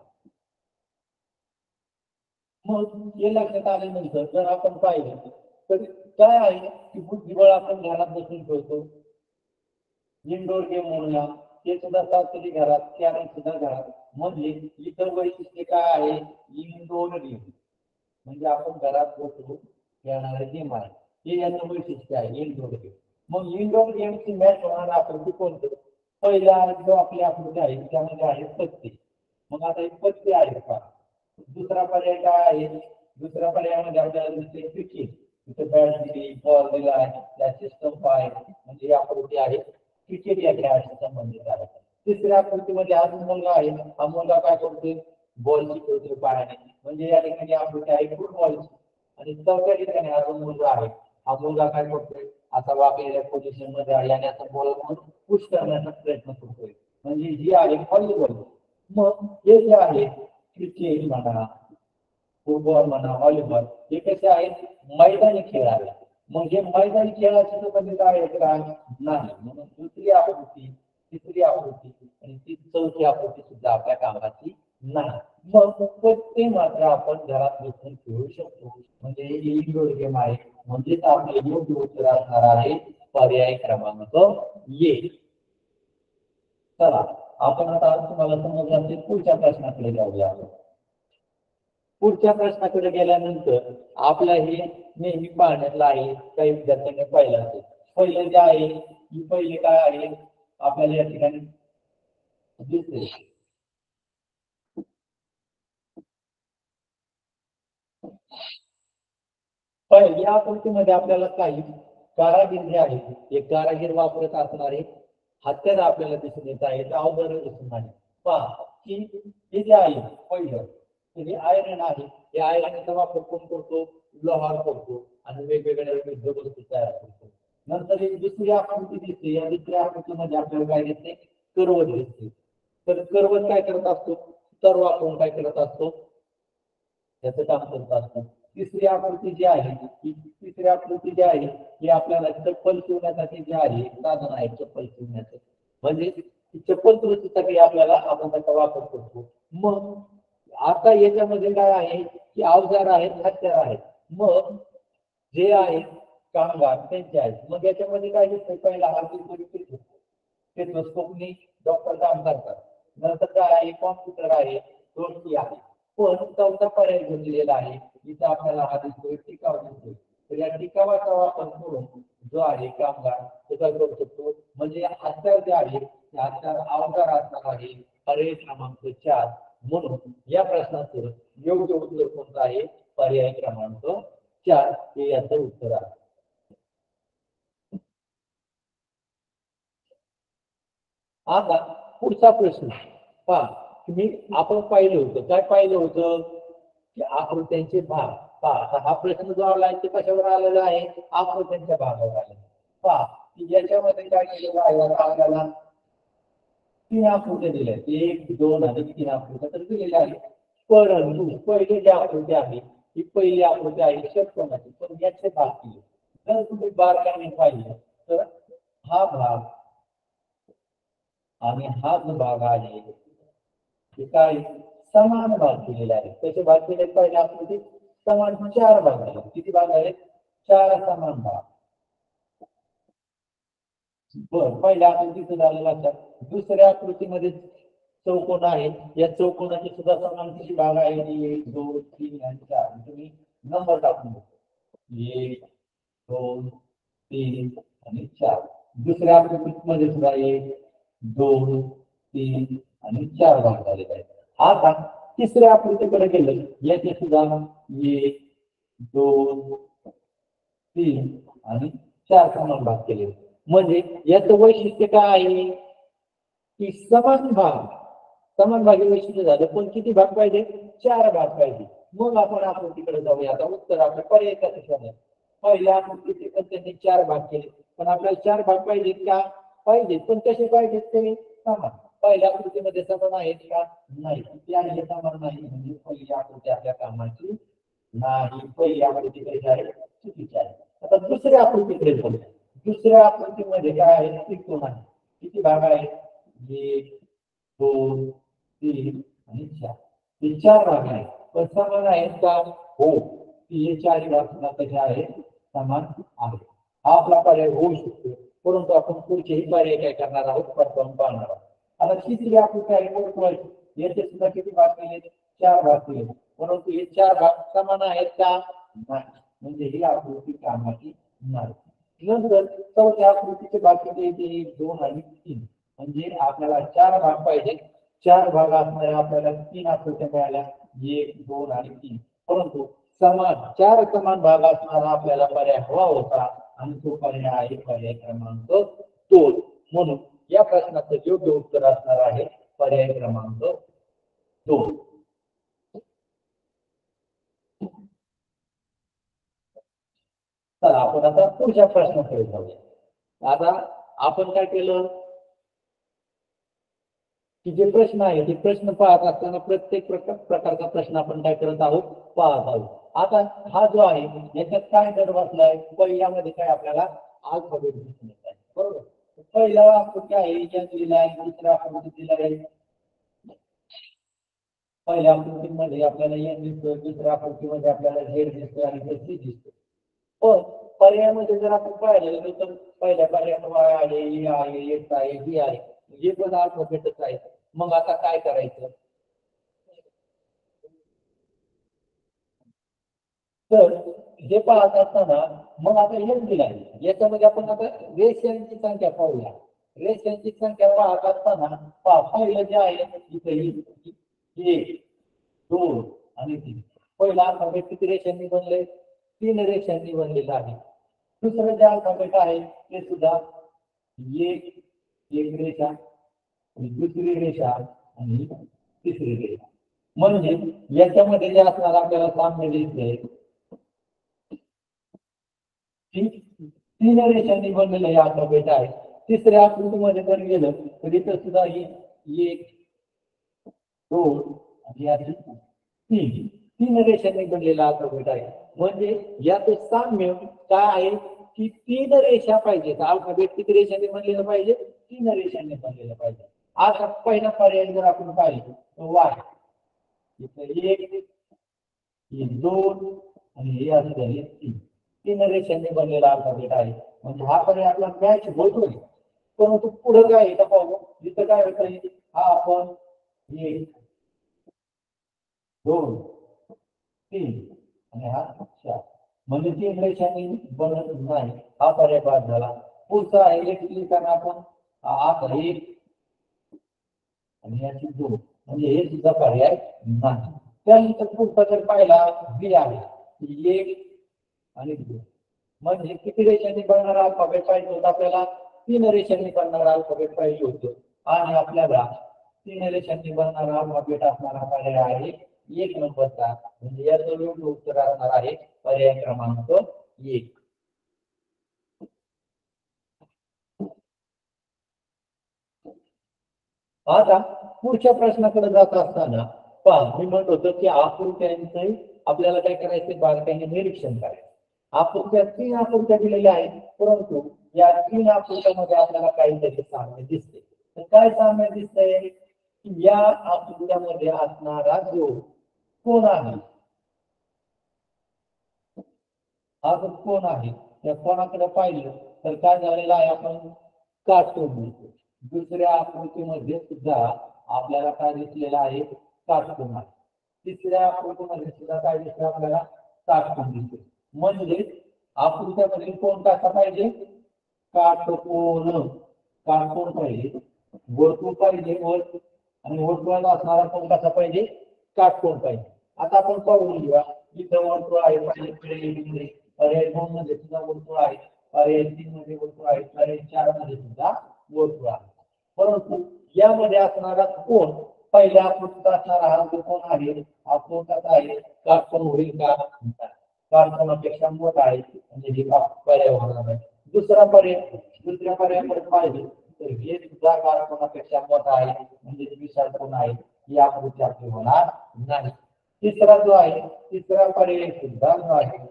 मग हे लक्षात आल्यानंतर जर आपण पाहिलं तर काय आहे की बुद्धिबळ आपण घरात बसून खेळतो. इंडोर गेम म्हणूया ते सुद्धा सापशिडी घरात, कॅरम सुद्धा घरात. म्हणजे इतर वैशिष्ट्य काय आहे, इंडोर गेम म्हणजे आपण घरात बसून खेळणारे गेम आहे. हे याचं वैशिष्ट्य आहे इंडोर गेम. मग इंडोर गेमची मॅच होणार आकृती कोणतं, पहिला जो आपली आकृती आहे त्यामध्ये आहे पत्ते. मग आता एक पत्ते आहे का. दुसरा पर्याय काय आहे, दुसऱ्या पर्यायामध्ये आपल्याला दिसते क्रिकेट. तिथे बॅट दिली, बॉल दिला आहे, त्याची स्टंप आहे. म्हणजे ही आकृती आहे क्रिकेट या खेळाशी संबंधित आहे. तिसऱ्या आकृतीमध्ये हा मुलगा आहे. हा मुलगा काय करतोय, बॉलची खेळतोय पायाने. म्हणजे या ठिकाणी आकृती आहे फुटबॉलची. आणि चौथ्या ठिकाणी हा मुलगा आहे. हा मुलगा काय करतोय, आता वाकलेल्या पोझिशन मध्ये आहे आणि आता बॉल पुश करण्याचा प्रयत्न करतोय. म्हणजे ही आहे व्हॉलीबॉल. मग हे जे आहे क्रिकेट म्हणा, फुटबॉल म्हणा, व्हॉलीबॉल हे कसे आहेत, मैदानी खेळ आहे. मग हे मैदानी खेळाची संबंधित आहे का, नाही. म्हणून दुसरी आकृती, तिसरी आकृती आणि ती चौथी आकृती सुद्धा आपल्या कामाची नाही. मग ते मात्र आपण घरात बसून खेळू शकतो. म्हणजे ही इंडोर गेम आहे. म्हणजेच आपले योग्य उत्तर असणार आहे पर्याय क्रमांक ए. चला आपण आता तुम्हाला समजलं पुढच्या प्रश्नाकडे जाऊया. पुढच्या प्रश्नाकडे गेल्यानंतर आपला हे नेहमी पाहण्यातला आहे, काही विद्यार्थ्यांनी पाहिलं असेल. पहिलं जे आहे की पहिले काय आहे आपल्याला या ठिकाणी दिसते, पण या आकृतीमध्ये आपल्याला काही कारागीर जे आहेत हे कारागीर वापरत असणारे हत्यार आपल्याला दिसून येत आहेत, अवघड दिसून आहे. पहा की हे जे आहे पहिलं हे आयरन आहे. हे आयरनचा वापर कोण करतो, लोहार करतो आणि वेगवेगळ्या विविध वस्तू तयार करतो. नंतर एक दुसरी आकृती दिसते. या दुसऱ्या आकृतीमध्ये आपल्याला काय दिसते, करवत दिसते. तर करवत काय करत असतो, तर वापरून काय करत असतो, त्याचं काम करत असतो. तिसरी आकृती जी आहे ही तिसरी आकृती जी आहे ही आपल्याला चप्पल शिवण्यासाठी जे आहे साधन आहे चप्पल शिवण्याचं म्हणजे चप्पल दुरुस्तीसाठी आपल्याला आपण त्याचा वापर करतो. मग आता याच्यामध्ये काय आहे की अवजार आहेत हत्यार आहेत. मग जे आहेत कामगार त्यांचे आहेत. मग याच्यामध्ये काय दिसतं पहिला हार्दिक स्टेथोस्कोपनी डॉक्टर काम करतात. नंतर काय आहे कॉम्प्युटर आहे दोन्ही आहे. पण चौथा पर्याय घेतलेला आहे जिथे आपल्याला हा दिसतोय टिकाव दिसतोय. तर या टिकावाचा वापर करून जो आहे कामगार त्याचा करू शकतो. म्हणजे हत्यार जे आहे ते हत्यार अवजार असणार आहे. पर्याय क्रमांक चार. म्हणून या प्रश्नाचं योग्य उत्तर कोणतं आहे पर्याय क्रमांक चार हे याचं उत्तर आहे. आता पुढचा प्रश्न पहा तुम्ही आपण पाहिलं होतं काय पाहिलं होतं की आकृत्यांचे भाग पहा हा प्रश्न जो आला आहे कशावर आलेला आहे आकृत्यांच्या भागावर आलेला पहा की याच्यामध्ये काय केलेलं आहे आपल्याला तीन आकृत्या दिल्या एक दोन आणि तीन आकृत्या तर दिलेल्या आहेत. परंतु पहिले जी आकृती आहे ही पहिली आकृती आहे षटकोनाची पण याचे भाग केले. जर तुम्ही बारकाईने पाहिलं तर हा भाग आणि हा जो भाग आहे ते काय समान भाग केलेला आहे. त्याचे भाग केले पहिल्या आकृतीत समान चार भाग आहेत. किती भाग आहेत चार समान भाग. बर पहिल्या आकृतीचं झालं लक्षात. दुसऱ्या आकृतीमध्ये चौकोन आहे या चौकोनाचे सुद्धा समान किती भाग आहे एक दोन तीन आणि चार. तुम्ही नंबर टाकून एक दोन तीन आणि चार. दुसऱ्या आकृतीमध्ये सुद्धा एक दोन तीन आणि चार भाग झालेले आहेत. आता तिसऱ्या आकृतीकडे गेलं याचे सुद्धा एक दोन तीन आणि चार समान भाग केले. म्हणजे याचं वैशिष्ट्य काय आहे की समान भाग समान भागी वैशिष्ट्य झालं पण किती भाग पाहिजे चार भाग पाहिजे. मग आपण आकृतीकडे जाऊया. आता उत्तर आपल्या पर्याय कसे पहिल्या आकृतीचे पण त्यांनी चार भाग केले पण आपल्याला चार भाग पाहिजेत का पाहिजेत पण कसे पाहिजेत ते समान. पहिल्या आकृतीमध्ये समान आहेत का नाही किती आहे समान नाही म्हणजे पहिली आकृती आपल्या कामाची नाही. पहिली आकृती कशी आहे चुकीची आहे. आता दुसऱ्या आकृतीकडे जाऊया. दुसऱ्या आकृतीमध्ये काय आहे त्रिकोण आहे. किती भाग आहेत एक दोन तीन आणि चार. हे चार भाग आहेत पण समान आहेत का हो हे चारही भाग कसे आहेत समान आहेत. हा आपला पर्याय होऊ शकतो परंतु आपण पुढचेही पर्याय काय करणार आहोत पडताळून पाहणार आहोत. आता तिसरी आकृती आहे याचे सुद्धा किती भाग केले चार भाग केले परंतु हे चार भाग समान आहेत का नाही म्हणजे ही आकृती कामाची नाही. नंतर चौथ्या आकृतीचे भाग किती येते एक दोन आणि तीन म्हणजे आपल्याला चार भाग पाहिजे. चार भाग असणाऱ्या आपल्याला तीन आकृत्या मिळाल्या एक दोन आणि तीन परंतु समान चार समान भाग असणारा आपल्याला पर्याय हवा होता आणि तो पर्याय आहे पर्याय क्रमांक दोन. म्हणून या प्रश्नाचं योग्य उत्तर असणार आहे पर्याय क्रमांक दोन. तर आपण आता पुढच्या प्रश्नाकडे जाऊया. आता आपण काय केलं की जे प्रश्न आहे ते प्रश्न पाहत असताना प्रत्येक प्रकारचा प्रश्न आपण काय करत आहोत पाहत आहोत. आता हा जो आहे याच्यात काय दर बसलाय पहिल्यामध्ये काय आपल्याला अल्फाबेट दिसून येत आहे बरोबर. पहिला आकृती आहे याच्यात लिहिला आहे दुसऱ्या आकृतीत दिला आहे. पहिल्या आकृतीमध्ये आपल्याला एन दिसतोय दुसऱ्या आकृतीमध्ये आपल्याला झेड दिसतोय आणि सी दिसतोय. पण पर्यायामध्ये जर आपण पाहिलं तर पहिल्या पर्यायात वाय आहे ई आहे एस आहे बी आहे हे पण अल्फाबेटच आहे. मग आता काय करायचं तर हे पाहत असताना मग आता एन दिला आहे याच्यामध्ये आपण आता रेषांची संख्या पाहूया. रेषांची संख्या पाहत असताना पहा पहिलं जे आहे इथे एक दोन आणि तीन. पहिला अल्फाबेट किती रेषांनी बनले तीन रेषांनी बनलेला आहे. दुसरं जे अल्फाबेट आहे ते सुद्धा एक एक रेषा दुसरी रेषा आणि तिसरी रेषा. म्हणजे याच्यामध्ये जे असणार आपल्याला साम्य दिसते तीन रेषांनी बनलेलं हे अल्फाबेट आहे. तिसऱ्या आकृतीमध्ये जर गेलं तर इथं सुद्धा ही एक दोन आणि तीन तीन रेषांनी बनलेला अल्फाबेट आहे. म्हणजे याचं साम्य काय आहे की तीन रेषा पाहिजेत. अल्फाबेट किती रेषांनी बनलेलं पाहिजे? तीन रेषांनी बनलेलं पाहिजे. आता पहिला पर्याय जर आपण पाहिलं तर वाय इथं एक दोन आणि हे असं झाले तीन तीन रेषांनी बनलेला अल्फाबेट आहे. म्हणजे हा पर्याय आपला मॅच होतोय. परंतु पुढे काय आहे पाहू. जिथं काय होत आहे हा आपण एक दोन तीन आणि हा चार म्हणजे तीन रेषांनी बनत नाही. हा पर्याय बाद झाला. पुढचा आहे एक लिहिताना आपण आता एक आणि याची दोन म्हणजे हे सुद्धा पर्याय नाही. त्यानंतर पुढचा जर पाहिला बी आहे एक आणि दोन म्हणजे किती रेषांनी बनणारा अल्फाबेट पाहिजे होता आपल्याला? तीन रेषांनी बनणारा अल्फाबेट पाहिजे होतं आणि आपल्याला तीन रेषांनी बनणारा अल्फाबेट असणारा पर्याय आहे एक नंबरचा. म्हणजे याचं योग्य उत्तर असणार आहे पर्याय क्रमांक एक. आता पुढच्या प्रश्नाकडे जात असताना पहा मी म्हणत होतो की आकृत्यांचं आपल्याला काय करायचं बारकाईने निरीक्षण करायचं. आकृत्या तीन आकृत्या दिलेल्या आहेत परंतु या तीन आकृत्यामध्ये आपल्याला काहीतरी साम्य दिसते. तर काय साम्य दिसतंय की या आकृत्यामध्ये असणारा जो कोण आहे हा जो कोण आहे त्या कोणाकडे पाहिलं तर काय झालेलं आहे आपण काटकोन दिसतो. दुसऱ्या आकृतीमध्ये सुद्धा आपल्याला काय दिसलेलं आहे काटकोन आहे. तिसऱ्या आकृतीमध्ये सुद्धा काय दिसतं आपल्याला काटकोन दिसतो. म्हणजे आकृत्यामध्ये कोण कसा पाहिजे काटकोन काटकोन पाहिजे वर्तुळ पाहिजे वर्तुळ आणि वर्तुळाला असणारा कोण कसा पाहिजे काटकोन पाहिजे. आता आपण पाहून घेऊया इथं वर्तुळ आहे पाहिजे पर्याय दोन मध्ये सुद्धा वर्तुळ आहे पर्याय तीन मध्ये वर्तुळ आहे पर्याय चार मध्ये सुद्धा वर्तुळ आहे. परंतु यामध्ये असणारा कोण पहिल्या आकृतीत असणारा हा जो कोण आहे हा कोण कसा आहे काटकोन होईल का काटकोनापेक्षा मोठा आहे म्हणजे हे पर्याय होणार आहे. दुसरा पर्याय दुसऱ्या पर्यायाकडे पाहिजे तर हे सुद्धा काटकोनापेक्षा मोठा आहे म्हणजे विशाल कोण आहे ही आकृती आपली होणार नाही. तिसरा जो आहे तिसरा पर्याय सुद्धा जो आहे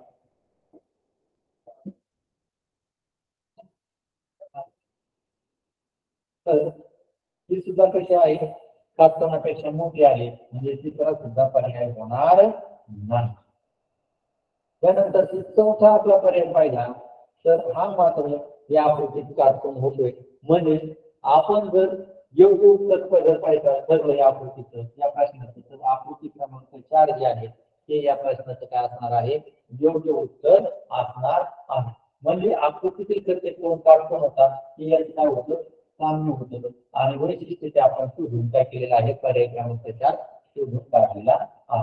तर ही सुद्धा कशी आहे काटकोनापेक्षा मोठी आहे म्हणजे तिसरा सुद्धा पर्याय होणार नाही. त्यानंतर चौथा आपला पर्याय पाहिला तर हा मात्र या आकृतीत काटकोन होतोय. म्हणजे आपण जर योग्य उत्तर जर पाहिजे ठरलं या आकृतीचं या प्रश्नाचं तर आकृती क्रमांक चार जे आहे ते या प्रश्नाचं काय असणार आहे योग्य उत्तर असणार आहे. म्हणजे आकृतीतील प्रत्येक कोण काटकोन होता ते याचं काय होतं साम्य होतं आणि वैशिष्ट्य ते आपण शोधून काय केलेलं आहे पर्याय क्रमांक चार शोधून काढलेला आहे.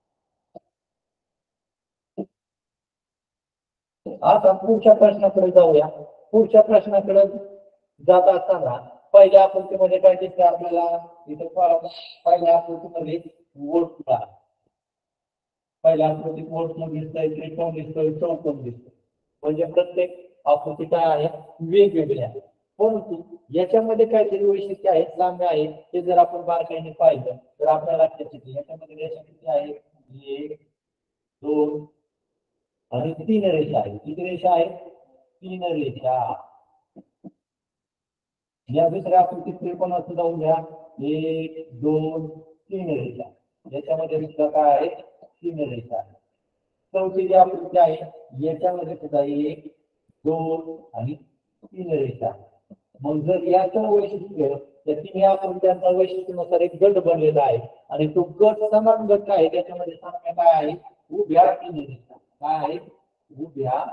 आता पुढच्या प्रश्नाकडे जाऊया. पुढच्या प्रश्नाकडे जात असताना पहिल्या आकृतीमध्ये काय दिसतं आपल्याला इथं पहिल्या आकृतीमध्ये वर्तुळ पहिल्या आकृतीत वर्तुळ दिसतंय त्रिकोण दिसतोय चौकोन दिसतोय. म्हणजे प्रत्येक आकृती काय आहे वेगवेगळी आहे परंतु याच्यामध्ये काहीतरी वैशिष्ट्य आहे साम्य आहे ते जर आपण बारकाईने पाहिलं तर आपल्याला लक्षात येते याच्यामध्ये रेषा किती आहे एक दोन आणि तीन रेषा आहे. किती रेषा आहे तीन रेषा. या दुसऱ्या आकृतीत त्रिकोणाचं जाऊन घ्या एक दोन तीन रेषा याच्यामध्ये सुद्धा काय आहे तीन रेषा आहे. चौथी जी आकृती आहे याच्यामध्ये सुद्धा एक दोन आणि तीन रेषा. मग जर याचं वैशिष्ट्य त्या तिन्ही आकृत्यांचा वैशिष्ट्यानुसार एक गट बनलेला आहे आणि तो गट समान गट आहे त्याच्यामध्ये साम्य काय आहे उभ्या तीन रेषा काय आहे उभ्या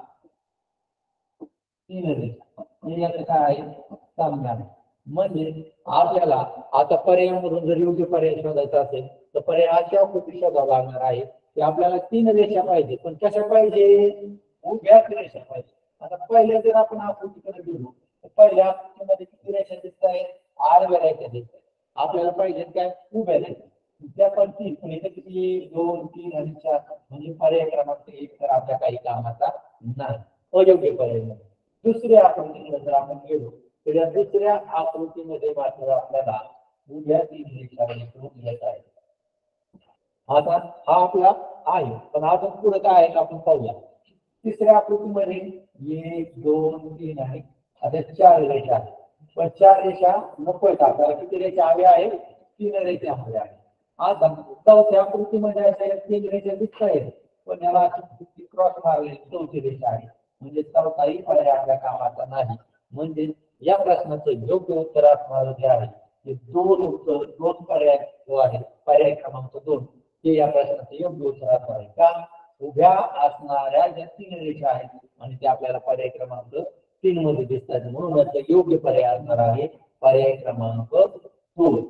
तीन रेषा हे याचं काय आहे साम्य आहे. म्हणजे आपल्याला आता पर्यायामधून जर योग्य पर्याय शोधायचा असेल तर पर्याय अशा आकृती शोधावा लागणार आहे की आपल्याला तीन रेषा पाहिजे पण कशा पाहिजे उभ्या रेषा पाहिजे. आता पहिल्या जर आपण आकृतीकडे गेलो तर पहिल्या आकृतीमध्ये किती रेषा दिसत आहेत आडव्या रेषा दिसत आहेत. आपल्याला पाहिजे काय उभ्या रेषा त्या पण तीन पण इथे किती दोन तीन आणि चार म्हणजे पर्याय क्रमांक एक तर आपल्या काही कामाचा नाही अयोग्य पर्याय. दुसऱ्या आकृतीकडे जर आपण गेलो तर या दुसऱ्या आकृतीमध्ये मात्र आपल्याला उभ्या तीन रेषा दिसत आहेत. आता हा आपला आहे, पण अजून पुढे काय आहे आपण पाहूया. तिसऱ्या आकृतीमध्ये एक दोन तीन आहे, आता चार रेषा आहेत. पण चार रेषा नको आपल्याला, किती रेषा हव्या आहेत? तीन रेषा हव्या आहेत. आता चौथ्या आकृतीमध्ये अशा तीन रेषा दिसत आहेत, पण याला क्रॉस मारले चौथी रेषा आहे, म्हणजे चौथाही पर्याय आपल्या कामाचा नाही. म्हणजे या प्रश्नाचं योग्य उत्तर असणार जे आहे ते दोन उत्तर दोन पर्याय जो आहे पर्याय क्रमांक दोन हे या प्रश्नाचं योग्य उत्तर असणार आहे. का? उभ्या असणाऱ्या ज्या तीन रेषा आहेत आणि ते आपल्याला पर्याय क्रमांक तीन मध्ये दिसतात, म्हणून याचा योग्य पर्याय असणार आहे पर्याय क्रमांक दोन.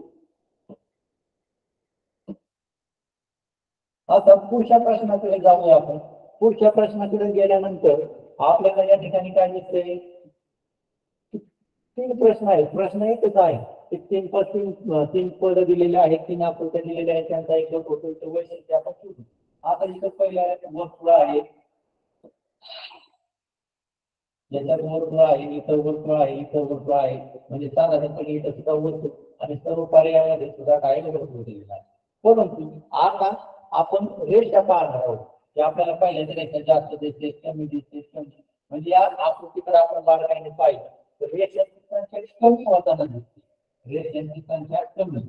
आता पुढच्या प्रश्नाकडे जाऊया आपण. पुढच्या प्रश्नाकडे गेल्यानंतर आपल्याला या ठिकाणी काय दिसतंय? तीन प्रश्न आहेत, प्रश्न एकच आहे. तीन पद तीन तीन पद दिलेले आहेत, तीन आकृत्या दिलेल्या आहेत, त्यांचा एक फोटोचं वैशिष्ट्य आपण शोधू. आता इथं पहिला वर्तुळ आहे, ज्याच्यात वर्तुळ आहे, इथं वर्तुळ आहे, इथं वर्तुळ आहे, म्हणजे साधारणपणे इथं सुद्धा वर्तुळ आणि सर्व पर्यायामध्ये सुद्धा काही वर्तुळ दिलेला आहे. परंतु आता आपण रेषा पाहणार आहोत की आपल्याला पहिल्या रेषा जास्त दिसते, कमी दिसते, कमी, म्हणजे या आकृतीकडे आपण बारकाईने पाहिलं तर रेषांची संख्या कमी होताना दिसते, रेषांची संख्या कमी.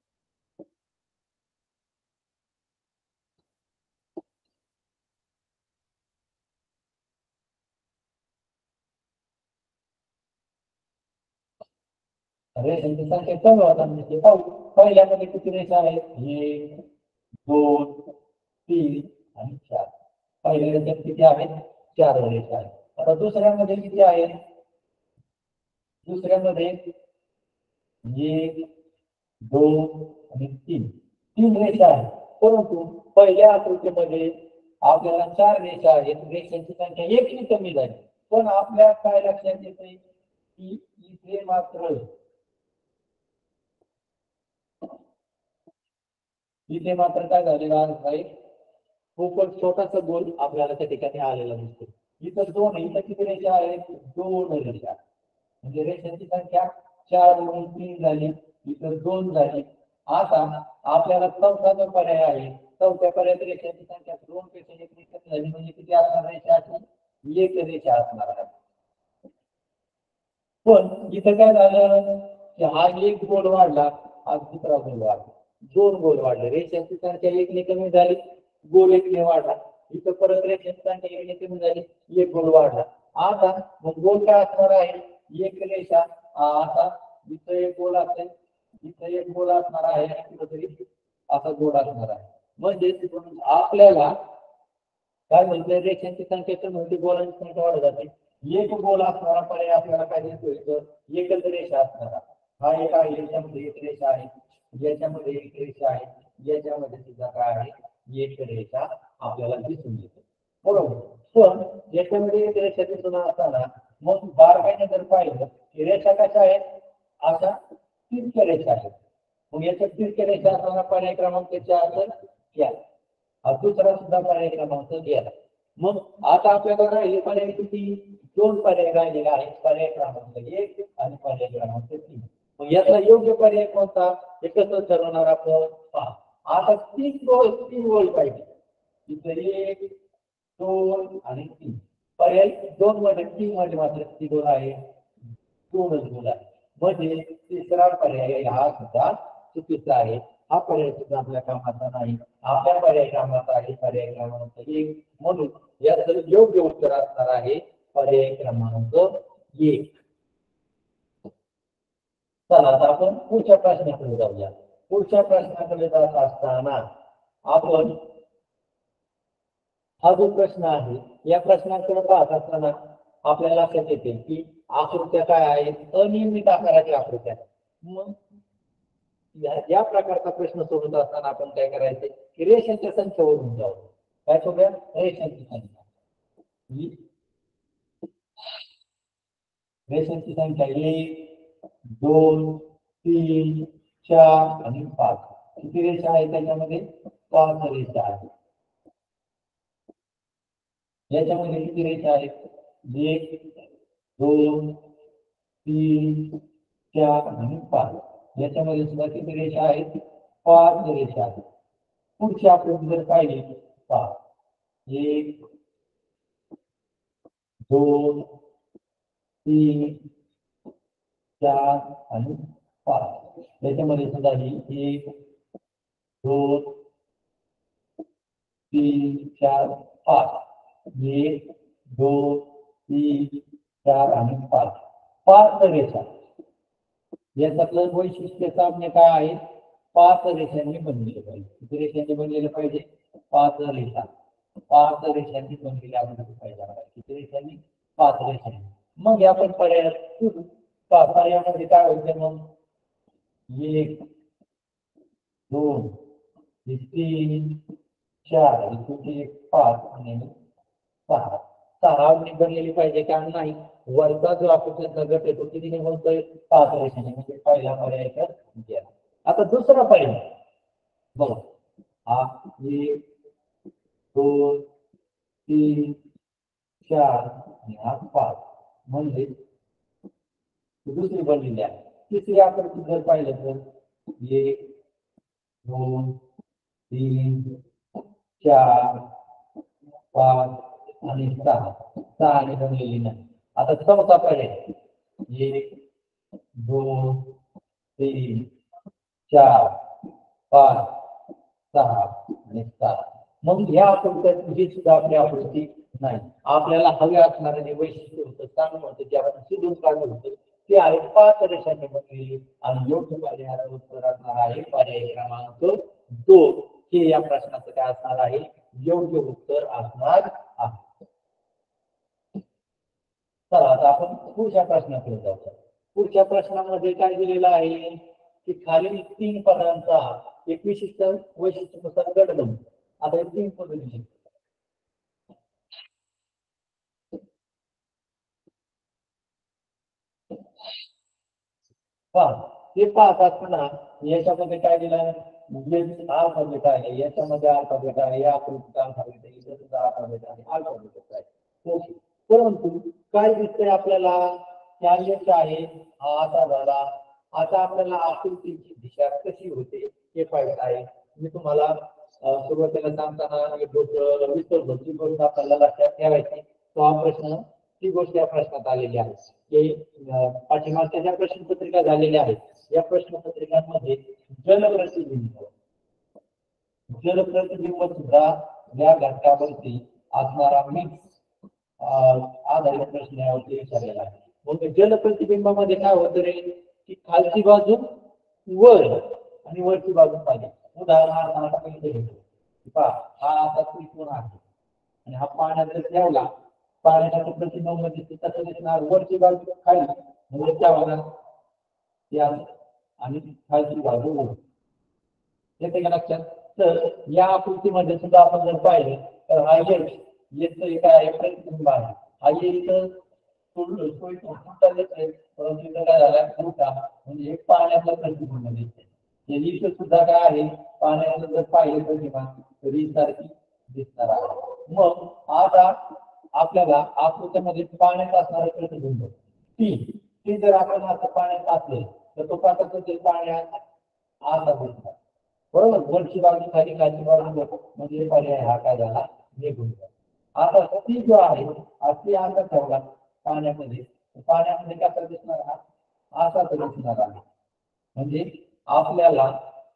रेषांची संख्या कमी होताना दिसते. पाहू पहिल्यामध्ये किती रेषा आहेत? एक दोन तीन आणि चार. पहिल्या रेषेत किती आहेत? चार रेषा आहेत. आता दुसऱ्यामध्ये किती आहेत? दुसऱ्यामध्ये एक दोन आणि तीन तीन रेषा आहेत. परंतु पहिल्या आकृतीमध्ये आपल्याला चार रेषा आहेत, रेषांची संख्या एकही कमी झाली. पण आपल्या काय लक्षात येते की इथे मात्र इथे मात्र काय झालेलं आहे? खूपच छोटासा गोल आपल्याला त्या ठिकाणी आलेला दिसतो. इथं दोन, इथं किती रेषा आहेत? दोन रेषा, म्हणजे रेषांची संख्या चार म्हणून तीन झाली, इतर दोन झाली. आता आपल्याला चौथा जो पर्याय आहे, चौथ्या पर्यायात रेषांची संख्या दोन पेक्षा एक रेषा झाली, म्हणजे किती असणार रेषा? एक रेषा असणार आहे. पण इथं काय झालं की हा एक गोल वाढला, हा दुसरा गोल वाढला, दोन गोल वाढले, रेषांची संख्या एकने कमी झाली, गोल एकने वाढला. इथं परत रेषांची संख्या एकने कमी झाली, एक गोल वाढला. आता मग गोल काय असणार आहे? एक रेषा. आता इथं एक गोल असेल, इथं एक गोल असणार आहे, कुठेतरी असा गोल असणार आहे. म्हणजे आपल्याला काय म्हणते? रेषांची संख्या कमी होती, गोलांची संख्या वाढत जाते. एक गोल असणारा पर्याय आपल्याला काय दिसतोय? तर एकच रेषा असणारा हा एक आहे, याच्यामध्ये एक रेषा आहे, याच्यामध्ये एक रेषा आहे, याच्यामध्ये सुद्धा काय आहे? एक रेषा आपल्याला दिसून येते, बरोबर. पण याच्यामध्ये एक रेषा दिसून असताना मग बारकाईने जर पाहिलं की रेषा कशा आहेत? अशा तिरक्या रेषा आहेत. मग याच्या तिरक्या रेषा असताना पर्याय क्रमांक चार घ्या, दुसरा सुद्धा पर्याय क्रमांक घ्यायला. मग आता आपल्याला राहिले पर्याय किती? दोन पर्याय राहिलेले आहेत, पर्याय क्रमांक एक आणि पर्याय क्रमांक तीन. मग याचा योग्य पर्याय कोणता हे कसं ठरवणार आपण? पहा, आता तीन गोल तीन गोल पाहिजे. इथं एक दोन आणि तीन. पर्याय दोन मध्ये तीन मध्ये मात्र किती गोल आहे? दोनच गोल आहे. म्हणजे तिसरा पर्याय हा सुद्धा चुकीचा आहे. हा पर्याय सुद्धा आपल्या कामाचा नाही, आपल्या पर्याय कामाचा आहे पर्याय क्रमांक एक. म्हणून याचं योग्य उत्तर असणार आहे पर्याय क्रमांक एक. चला आता आपण पुढच्या प्रश्नाकडे जाऊया. पुढच्या प्रश्नाकडे जात असताना आपण हा जो प्रश्न आहे या प्रश्नाकडे पाहत असताना आपल्याला लक्षात येते की आकृत्या काय आहेत? अनियमित आकाराच्या आकृत्या. मग या प्रकारचा प्रश्न सोडवत असताना आपण काय करायचे की रेषांच्या संख्येवरून जाऊ. काय करूया? रेषांची संख्या, रेषांची संख्या एक दोन तीन चार आणि पाच. किती रेषा आहेत त्याच्यामध्ये? पाच रेषा आहेत. याच्यामध्ये किती रेषा आहेत? एक दोन तीन चार आणि पाच. याच्यामध्ये सुद्धा किती रेषा आहेत? पाच रेषा आहेत. पुढची आकृती जर पाहिली पहा, एक दोन तीन चार आणि पाच. त्याच्यामध्ये सुद्धा ही एक दोन तीन चार पाच, एक दोन तीन चार आणि पाच, पाच रेषा. याच्यातलं वैशिष्ट्य साधने काय आहे, पाच रेषांनी बनलेले पाहिजे. किती रेषांनी बनलेले पाहिजे, पाच रेषा. पाच रेषांनी बनलेले आपल्याला पाहिजे. किती रेषांनी, पाच रेषांनी. मग आपण पर्याय पर्यायामध्ये काय होते, मग एक दोन तीन चार एक पाच आणि सहा. सहा बनलेली पाहिजे का नाही, वरचा जो आपण गट येतो किती म्हणतोय, पाच रेषांनी. म्हणजे पहिला पर्याय तर गेला. आता दुसरा पर्याय बघा, हा एक दोन तीन चार आणि हा पाच, म्हणजे दुसरी बनलेली आहे. तिसरी आकृती जर पाहिलं तर एक दोन तीन चार पाच आणि सहा, सहा आणि बनलेली नाही. आता चौथा पर्याय एक दोन तीन चार पाच सहा आणि सात. मग या आकृतीची सुद्धा आपली आकृती नाही. आपल्याला हवे असणारे जे वैशिष्ट्य होतं, चांगलं होतं, जे आपण सिद्धून काढलं होतं, ते आहे पाच रेषांनी बनलेली. आणि योग्य पर्यायाचं उत्तर असणार आहे पर्याय क्रमांक दोन. हे या प्रश्नाचं काय असणार आहे, योग्य उत्तर असणार आहे. चला आता आपण पुढच्या प्रश्नाकडे जाऊ. पुढच्या प्रश्नामध्ये काय दिलेलं आहे की खालील तीन पदांचा एक विशिष्ट वैशिष्ट्यानुसार गट बनवू. आता हे तीन पद दिले, हे पाहत असताना याच्यामध्ये काय दिलं आहे, अल्फाबेट आहे, याच्यामध्ये अल्फाबेट आहे, या आकृतीत अल्फाबेट आहे, इथे सुद्धा अल्फाबेट आहे, अल्फाबेट आहे. परंतु काय दिसतंय आपल्याला, कॅल्शियम आहे हा असा झाला. आता आपल्याला आकृतीची दिशा कशी होते हे पाहिजे आहे. मी तुम्हाला सुरुवातीला सांगताना एक गोष्ट विसरलो, ती गोष्ट आपल्याला लक्षात ठेवायची. तो हा प्रश्न, ती गोष्ट या प्रश्नात आलेली आहे की पाठीमागच्या ज्या प्रश्नपत्रिका झालेल्या आहेत, या प्रश्नपत्रिकांमध्ये जलप्रतिबिंब जलप्रतिबिंब सुद्धा या घटकावरती असणारा मिक्स आधारित प्रश्न यावरती विचारलेला आहे. मग जलप्रतिबिंबामध्ये काय होतं रे, की खालची बाजू वर आणि वरची बाजू पाहिजे. उदाहरणार्थ आता पहिले घेतो पहा, हा आता त्रिकोण आहे आणि हा पाण्यात जर ठेवला, पाण्याच्या प्रतिबिंब मध्ये तसं दिसणार. वरची बाजू खाली म्हणजे त्या भागात आणि खालची बाजू वर. येते का लक्षात? तर या आकृतीमध्ये सुद्धा आपण जर पाहिलं तर हा यश येत काय आहे, प्रतिबिंब आहे. हा येत परंतु काय झाला मोठा, म्हणजे एक पाण्यातला प्रतिबिंब दिसते. इथं सुद्धा काय आहे, पाण्याचं जर पाहिलं प्रतिबिंब तरी सारखी दिसणार आहे. मग आता आपल्याला आकृतीमध्ये पाण्यात असणारं प्रतिबिंब ती ती जर आपण असं पाण्यात असले तर तो पाण्यात पाण्यात असा दिसणार, बरोबर. वरची बाजू खाली, खालची बाजू, म्हणजे पर्याय हा काय झाला, निघून. आता ती जो आहे अशी आता ठेवला पाण्यामध्ये, पाण्यामध्ये कसा दिसणार, हा असाच दिसणार आहे. म्हणजे आपल्याला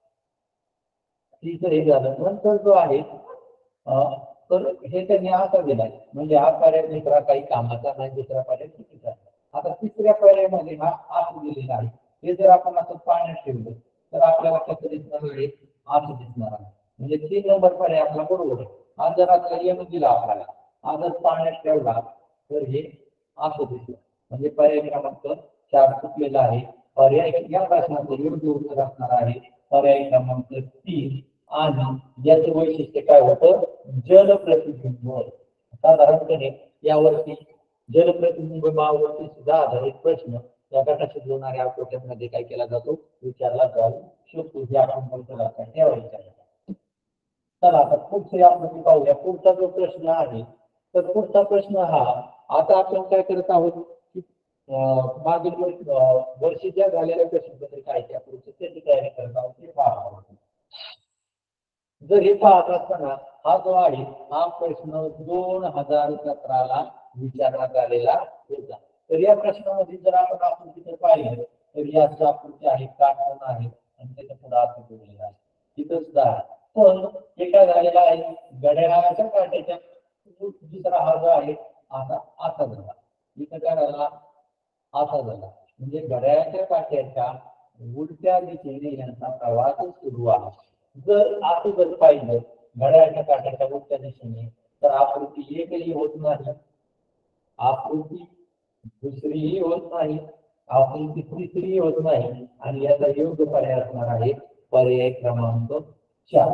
तिचं हे झालं. नंतर जो आहे तर हे त्यांनी असा दिलाय, म्हणजे हा पर्याय दुसरा काही कामाचा नाही, दुसरा पर्याय चुकीचा. आता तिसऱ्या पर्यायामध्ये हा आठ दिलेला आहे. हे जर आपण असं पाण्यात ठेवलं तर आपल्याला कसं दिसणार आहे, आठ दिसणार आहे. म्हणजे तीन नंबर पर्याय आपला बरोबर आहे. हा जर आपल्याला येऊन दिला आपल्याला, हा जर पाण्यात ठेवला तर हे असं दिसलं, म्हणजे पर्याय क्रमांक चार चुकलेला आहे. पर्याय या प्रश्नाचं योग्य उत्तर असणार आहे पर्याय क्रमांक तीन. आणि याचं वैशिष्ट्य काय होतं, जलप्रतिबिंब. साधारणपणे यावरती जलप्रतिबिंबावरती सुद्धा आधारित प्रश्न या गटाशी जोडणाऱ्या आकृत्यांमध्ये काय केला जातो, विचारला जाऊ शकतो. हे आपण लक्षात ठेवायचं. चला आता पुढचे आकृती पाहूया. पुढचा जो प्रश्न आहे तर पुढचा प्रश्न हा, आता आपण काय करत आहोत की मागील वर्षी ज्या झालेल्या प्रश्नपत्रिका आहेत त्या पुढची त्याची तयारी करत आहोत ते पाहत आहोत. जर हे पाहत असताना हा जो आहे हा प्रश्न दोन हजार सतराला विचारण्यात आलेला होता. तर या प्रश्नामध्ये जर आपण आकृती पाहिलं तर याची आकृती आहे काटकोन आहे आणि त्याच्या पुढे आकृती दिलेला आहे तिथंच दहा. पण हे काय झालेलं आहे घड्याळाच्या काट्याच्या दुसरा हा जो आहे आता असा झाला इथं काय झाला असा झाला म्हणजे घड्याळाच्या काट्याच्या उलट्या दिशेने यांचा प्रवास सुरू आहे. जर असं जर पाहिलं घड्याळाच्या काट्याच्या उलट्या दिशेने तर आकृती एकही होत नाही, आकृती दुसरीही होत नाही, आकृती तिसरी होत नाही आणि याचा योग्य पर्याय असणार आहे पर्याय क्रमांक चार.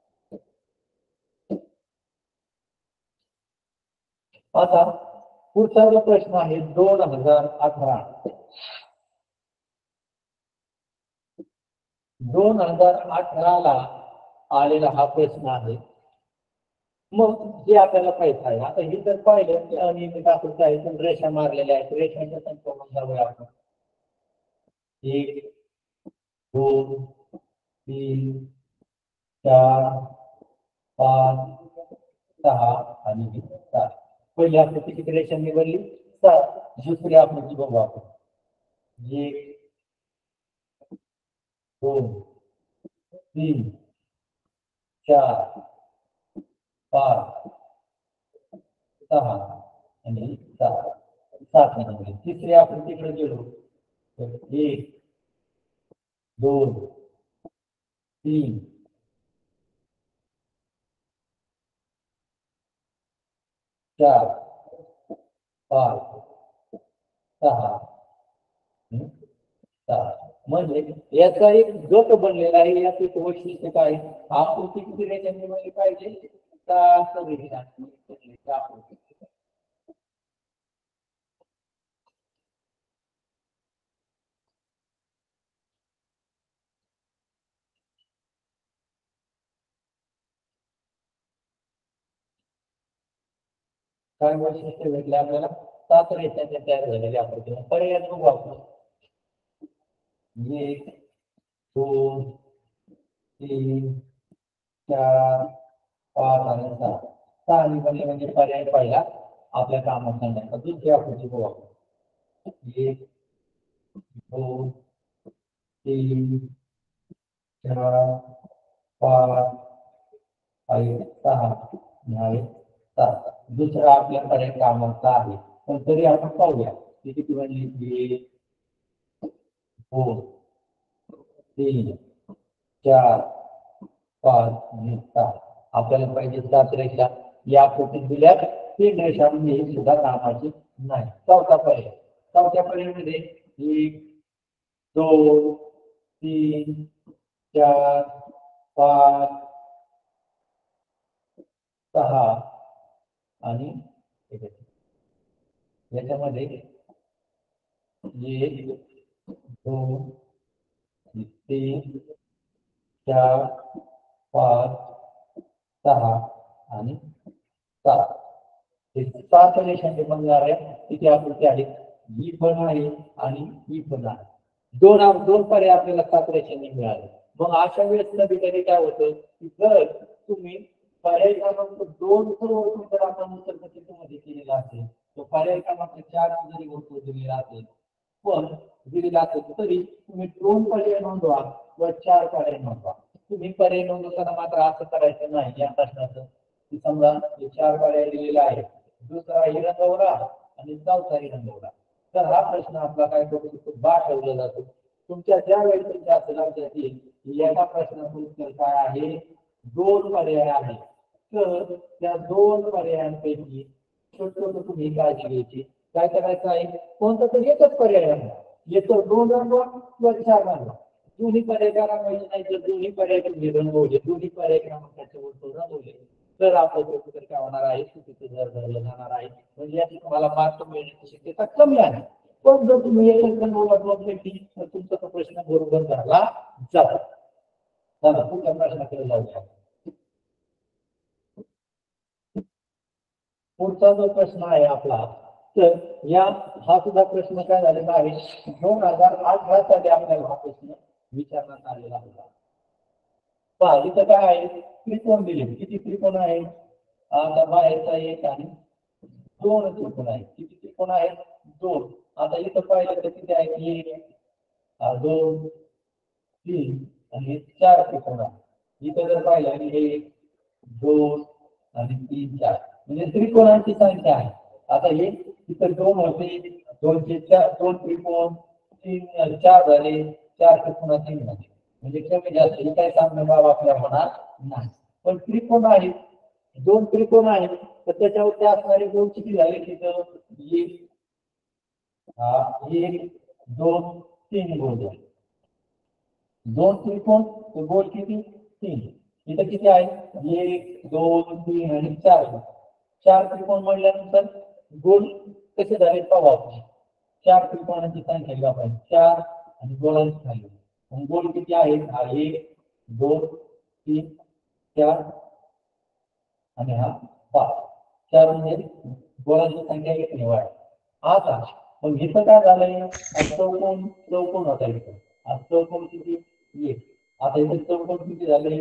आता पुढचा जो प्रश्न आहे दोन हजार अठरा दोन हजार अठराला आलेला हा प्रश्न आहे. मग जे आपल्याला पाहिजे आहे आता हे जर पाहिलं की अनियमित आकृती आहे पण रेषा मारलेल्या आहेत रेषांच्या संख्या जाऊया आपण एक दोन तीन चार पाच सहा आणि सात. पहिली आकृती किती रेषा निवडली सात. दुसरी आकृती बघू आपण एक दोन तीन चार पाच सहा आणि सात सात नंबर. तिसरी आकृतीकडे गेलो तर एक दोन तीन चार पाच सहा सात. म्हणजे याचा एक गट बनलेला आहे. याच एक वैशिष्ट्य काय आकृती किती रेषांनी बनली पाहिजे सात रेषांनी आकृती. काय वैशिष्ट्य भेटले आपल्याला सात रेषांच्या तयार झालेल्या आकृती. पर्याय बघू आपण एक दोन तीन चार पाच आणि सहा. सहा आणि बनले म्हणजे पर्याय पहिला आपल्या कामात सांगण्याचा. दुसरी आकृती बघू आपण एक दोन तीन चार पाच आणि सहा आणि सात. दुसरा आपल्याकडे कामाचा आहे पण तरी आपण पाहूया की किती बनली एक दोन तीन चार पाच आणि सहा. आपल्याला पाहिजे सात रेषा या आकृतीत दिल्या तीन रेषा म्हणजे ही सुद्धा कामाची नाही. चौथा पर्याय चौथ्या पर्यायामध्ये एक दोन तीन चार पाच सहा आणि याच्यामध्ये एक दोन तीन चार पाच सहा आणि सात. हे सात रेषांचे बनणार आहे. तिथे आकृती आहे ही पण आहे आणि ही पण आहे. दोन दोन पर्याय आपल्याला सात रेषांनी मिळाले. मग अशा वेळेस कधी कधी काय होतं की जर तुम्ही पर्याय क्रमांक दोन जर आपण उत्तर पत्रिकेमध्ये केलेला असेल तर पर्याय क्रमांक चार जरी उत्तर दिलेला असेल पण दिलेला असेल तरी तुम्ही दोन पर्याय नोंदवा व चार पर्याय नोंदवा. तुम्ही पर्याय नोंदवताना मात्र असं करायचं नाही या प्रश्नाचं की समजा चार पर्याय दिलेला आहे दुसरा ही रंगवला आणि चौथा ही रंगवला तर हा प्रश्न आपला काय करू शकतो बा ठेवला जातो. तुमच्या ज्या वेळी तुमच्या असं लक्षात येईल एका प्रश्नाचं उत्तर काय आहे दोन पर्याय आहेत तर त्या दोन पर्यायांपैकी छोटं तुम्ही काळजी घ्यायची. काय करायचं आहे कोणता तरी एकच पर्याय आहे येतो दोन रंगवा किंवा चार रंगवा. दोन्ही पर्याय रंगवायचे नाही तर दोन्ही पर्याय तुम्ही रंगवले दोन्ही पर्याय क्रमांकाचे उत्तर रंगवले तर आपलं उत्तर काय होणार आहे चुकीचं जर धरलं जाणार आहे. म्हणजे याची तुम्हाला मार्क मिळण्याची शक्यता कमी आहे. पण जर तुम्ही एकच रंगवला दोन पैकी तर तुमचा तो प्रश्न बरोबर धरला जातो. चला पुढच्या प्रश्नाकडे जाऊया. पुढचा जो प्रश्न आहे आपला तर या हा सुद्धा प्रश्न काय झालेला आहे दोन हजार अठरा साली आपल्याला हा प्रश्न विचारण्यात आलेला होता. पहा इथं काय आहे, त्रिकोण दिले. किती त्रिकोण आहे? आता बाहेरचा एक आणि दोन त्रिकोण आहे. किती त्रिकोण आहेत? दोन. आता इथं पाहिलं तर किती आहे? एक, दोन, तीन आणि चार त्रिकोण आहे. इथं जर पाहिलं एक, दोन आणि तीन, चार म्हणजे त्रिकोणांची संख्या आहे. आता हे इथं दोन होते, दोनचे चार, दोन त्रिकोण, तीन चार झाले, चार त्रिकोण तीन झाले. म्हणजे कमी जास्त हे काय सामने बाब आपल्याला होणार नाही. पण त्रिकोण आहे, दोन त्रिकोण आहेत, तर त्याच्यावरती असणारे दोन किती झाले? तिथं एक, एक, दोन, तीन गोल झाले. दोन त्रिकोण गोल किती? तीन. इथं किती आहे? एक, दोन, तीन आणि चार. चार त्रिकोण म्हणल्यानंतर गोल कसे झाले पाहू आपण. चार त्रिकोणांची संख्या घ्या पाहिजे, चार आणि गोलांची संख्या. गोल किती आहेत? हा एक, दोन, तीन, चार आणि हा पाच. चार म्हणजे गोलांची संख्या एक निवड. आता मग इथं काय झालंय? चौकोन चौकोन होता इथं. आज चौकोन किती? एक. आता इथे चौकोन किती झाले?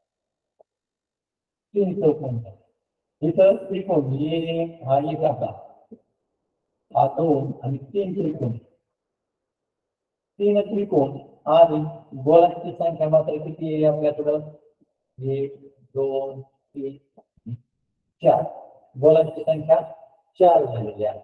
तीन चौकोन. इथं त्रिकोण एक हा एक आता, हा दोन आणि तीन त्रिकोण. तीन त्रिकोण आणि गोलांची संख्या मात्र किती आहे आपल्याकडं? एक, दोन, तीन, चार. गोलांची संख्या चार झालेली आहे.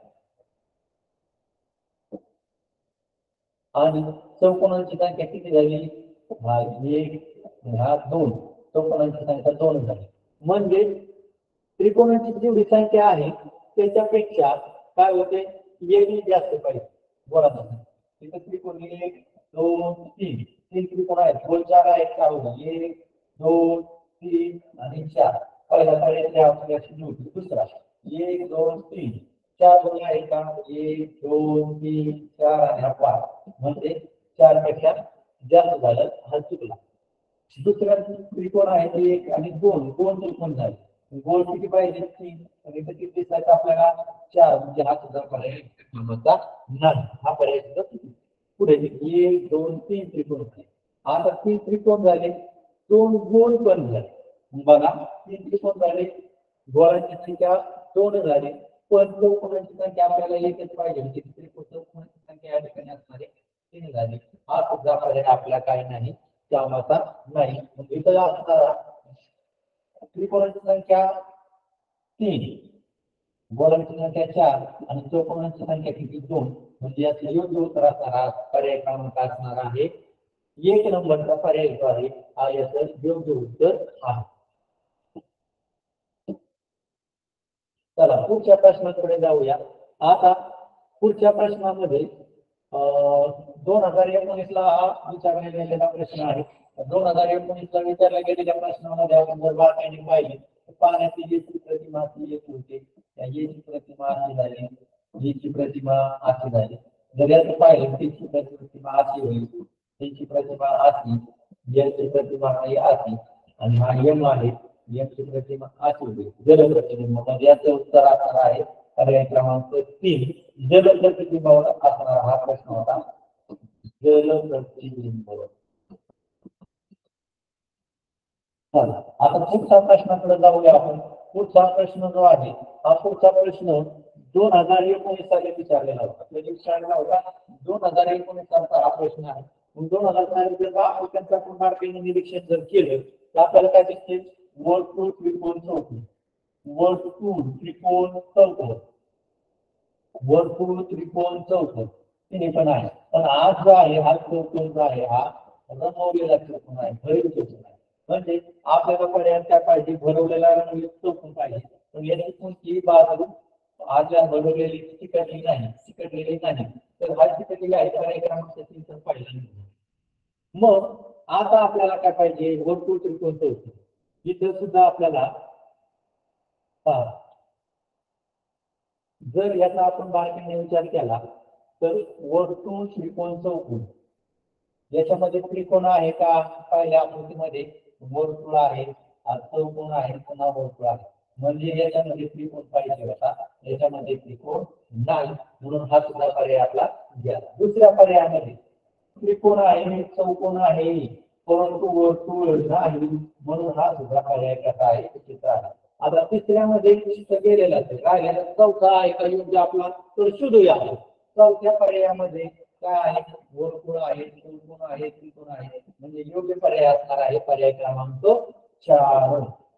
आणि चौकोनांची संख्या किती झाली? हा एक, हा दोन. चौकोनांची संख्या दोन झाली. म्हणजे त्रिकोणाची जेवढी संख्या आहे त्याच्यापेक्षा काय होते? एक जास्त पाहिजे गोलांना. इथं त्रिकोण एक, दोन, तीन. तीन त्रिकोण आहेत, गोल चार आहेत. काय होतं? एक, दोन, तीन आणि चार. पहिला पर्याय आपल्याशी जोडतो. दुसरा एक, दोन, तीन. चार गोल आहे का? एक, दोन, तीन, चार आणि हा पाच. म्हणजे चार पेक्षा जास्त झालं, हा चुकला. दुसरा त्रिकोण आहे एक आणि दोन. दोन त्रिकोण झाले. गोल किती पाहिजे? तीन. आणि इथं किती दिसतात आपल्याला? चार. म्हणजे हा सुद्धा पर्याय नाही. हा पर्याय सुद्धा पुढे एक, दोन, तीन त्रिकोण झाले. आता तीन त्रिकोण झाले, दोन गोल पण झाले. बघा तीन त्रिकोण झाले, गोलांची संख्या दोन झाली, पण चौकोनांची संख्या आपल्याला एकच पाहिजे. त्रिकोण चौकोनांची संख्या या ठिकाणी असणारे तीन झाली. हा सुद्धा पर्याय आपला काय नाही, कामाचा नाही. इथं असणारा त्रिकोणाची संख्या तीन, गोलांची संख्या चार आणि चौकोनांची संख्या किती? दोन. म्हणजे यातलं योग्य उत्तर असणारा पर्याय क्रमांक असणार आहे एक नंबरचा पर्याय जो आहे हा याचं योग्य उत्तर आहे. चला पुढच्या प्रश्नाकडे जाऊया. आता पुढच्या प्रश्नामध्ये दोन हजार एकोणीस ला विचारला गेलेला प्रश्न आहे. दोन हजार एकोणीस ला विचारल्या गेलेल्या प्रश्नामध्ये आपण जर बारकाईने पाहिली तर पाण्याची जी प्रतिमा ती एक होती, त्या येची प्रतिमा अशी झाली, येची प्रतिमा अशी झाली. जर याचं पाहिलं तिची प्रतिमा अशी होईल, तिची प्रतिमा अशी, याची प्रतिमा ही अशी आणि हा यम आहे, यमची प्रतिमा अशी होईल. जल प्रतिबिंब म्हणजे याचं उत्तर असणार आहे पर्याय क्रमांक तीन, जल प्रतिबिंबावर असणारा हा प्रश्न होता. जल प्रतिबिंब. चला आता पुढच्या प्रश्नाकडे जाऊया आपण. पुढचा प्रश्न जो आहे हा पुढचा प्रश्न दोन हजार एकोणीस साली विचारलेला होता. म्हणजे विचारलेला होता दोन हजार एकोणीस सालचा हा प्रश्न आहे. दोन हजार साली जर आपण आपण बारकाईने निरीक्षण जर केलं तर आपल्याला काय दिसते? वर्तुळ, त्रिकोण, चौकोन. वर्तुळ, त्रिकोण, चौकोन. वर्तुळ, त्रिकोण, चौकोन तिन्ही पण आहे. पण आज जो आहे हा चौकोन जो आहे हा रंगवलेला चौकोन आहे, भरीव चौकोन आहे. म्हणजे आपल्याला पर्याय काय पाहिजे? भरवलेला रंगीत चौकोन पाहिजे. पण याची कोणतीही बाजू आज भरवलेली चिकटली नाही, चिकटलेली नाही. तर हा चिकटलेली आहे पर्याय क्रमांक तीन तर पाहिजे. मग आता आपल्याला काय पाहिजे? वर्तुळ, त्रिकोण, चौकोन. इथे सुद्धा आपल्याला जर याचा आपण बारकाईने विचार केला तर वर्तुळ, त्रिकोण, चौकोन याच्यामध्ये त्रिकोण आहे का? पहिल्या आकृतीमध्ये वर्तुळ आहे, चौकोन आहे, पुन्हा वर्तुळ आहे. म्हणजे याच्यामध्ये त्रिकोण पाहिजे होता, याच्यामध्ये त्रिकोण नाही, म्हणून हा सुद्धा पर्याय आपला घ्या. दुसऱ्या पर्यायामध्ये त्रिकोण आहे, चौकोन आहे, परंतु वर्तुळ नाही म्हणून हा सुद्धा पर्याय कसा आहे चित्र आहे. आता तिसऱ्यामध्ये गेलेला आहे राहिलेला चौथा आहे का योग्य आपला तर शोधूया. चौथ्या पर्यायामध्ये काय आहे वर्तुळ आहे चौकोन आहे त्रिकोण आहे म्हणजे योग्य पर्याय असणार आहे पर्याय क्रमांक चार.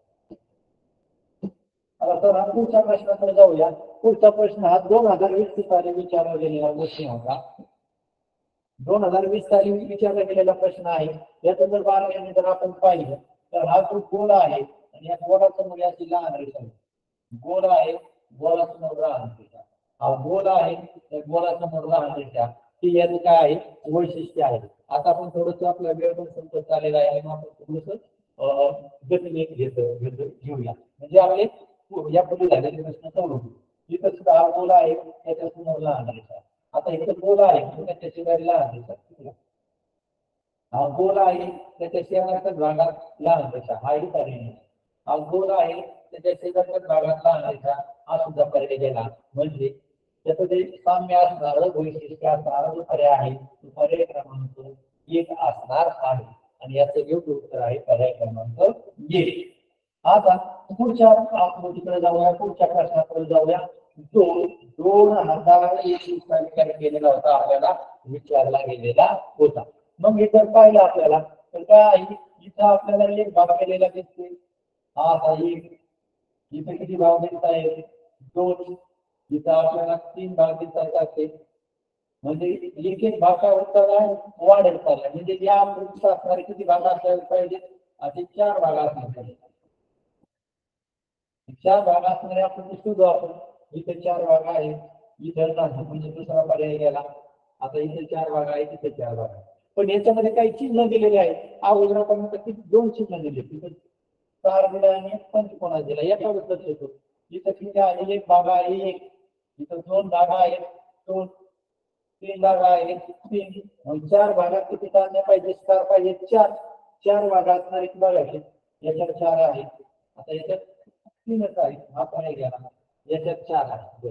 आता तर पुढच्या प्रश्नाकडे जाऊया. पुढचा प्रश्न हा दोन हजार वीस साली विचारला गेलेला प्रश्न होता. दोन हजार वीस साली विचारला गेलेला प्रश्न आहे. याचं जर बारावीने जर आपण पाहिलं तर हा जो गोल आहे आणि या गोलासमोर याची लहान रेषा गोल आहे गोलासमोर लहान रेषा हा गोल आहे त्या गोलासमोर लहान रेषा ही याचं काय आहे वैशिष्ट्य आहे. आता आपण थोडस आपला वेळ पण संपत आलेला आहे आणि आपण थोडस गतीने घेतो घेऊया म्हणजे आपले या पुढे झालेले प्रश्न सोडवू. इथं सुद्धा हा गोल आहे त्याच्या समोर लहान रेषा. आता इथं गोल आहे त्याच्या शेजारी लहान रेषा. हा गोल आहे त्याच्या शेजारच्या भागात लहान रेषा हाही पर्याय. हा गोल आहे त्याच्या शेजारच्या भागात लहान रेषा हा सुद्धा पर्याय गेला. म्हणजे त्याचं जे साम्य असणार वैशिष्ट्य असणार जो पर्याय आहे तो पर्याय क्रमांक एक असणार आहे आणि याचं योग्य उत्तर आहे पर्याय क्रमांक एक. आता पुढच्या आकृतीकडे जाऊया पुढच्या प्रश्नाकडे जाऊया. जो दोन हजार एकवीस साली काय केलेला होता आपल्याला विचारला गेलेला होता. मग हे जर पाहिलं आपल्याला तर काय इथं आपल्याला एक भाग केलेला दिसते. हा आता एक इथं किती भाग दिसत आहे दोन. इथं आपल्याला तीन भाग दिसत असते म्हणजे एक एक भाग काय होता वाढत चालला म्हणजे या आकृतीत असणारे किती भाग असायला पाहिजे असे चार भाग असले पाहिजे. चार भाग असणारे आपण शोधू. आपण इथे चार भाग आहे इथे नाही म्हणजे दुसरा पर्याय गेला. आता इथे चार भाग आहे तिथे चार भाग आहे पण याच्यामध्ये काही चिन्ह दिलेले आहेत. अगोदर आपण किती दोन चिन्ह दिले तिथे चार दिला आणि पंचकोणा दिला याच्यावर लक्ष देतो. इथं किती आहे एक भाग आहे एक इथं दोन भागा आहेत दोन तीन भागा आहेत तीन चार भागात किती काढण्या पाहिजे चार पाहिजे चार चार भागात असणार एक भाग आहे याच्यात चार आहे. आता याच्यात तीनच आहे हा पर्याय गेला याच्यात चार आहे.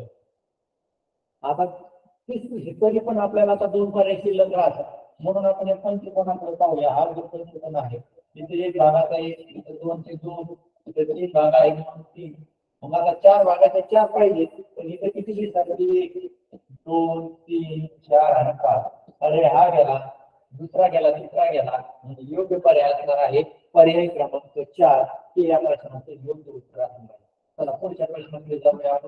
आता तरी पण आपल्याला आता दोन पर्याय शिल्लक राहतात म्हणून आपण या पंचकोनाकडे पाहूया. हा जो पंचकोन आहे तिथे एक भागात आहे इथे दोन ते दोन इथे तीन भाग आहे तीन मग आता चार भागाचे चार पाहिजे पण इथे किती दिसतात एक दोन तीन चार आणि पाच. अरे हा गेला दुसरा गेला तिसरा गेला म्हणजे योग्य पर्याय असणार आहे पर्याय क्रमांक चार हे या प्रश्नाचे योग्य उत्तर असणार आहे. चला पुढच्या प्रश्नाकडे जाऊया आपण.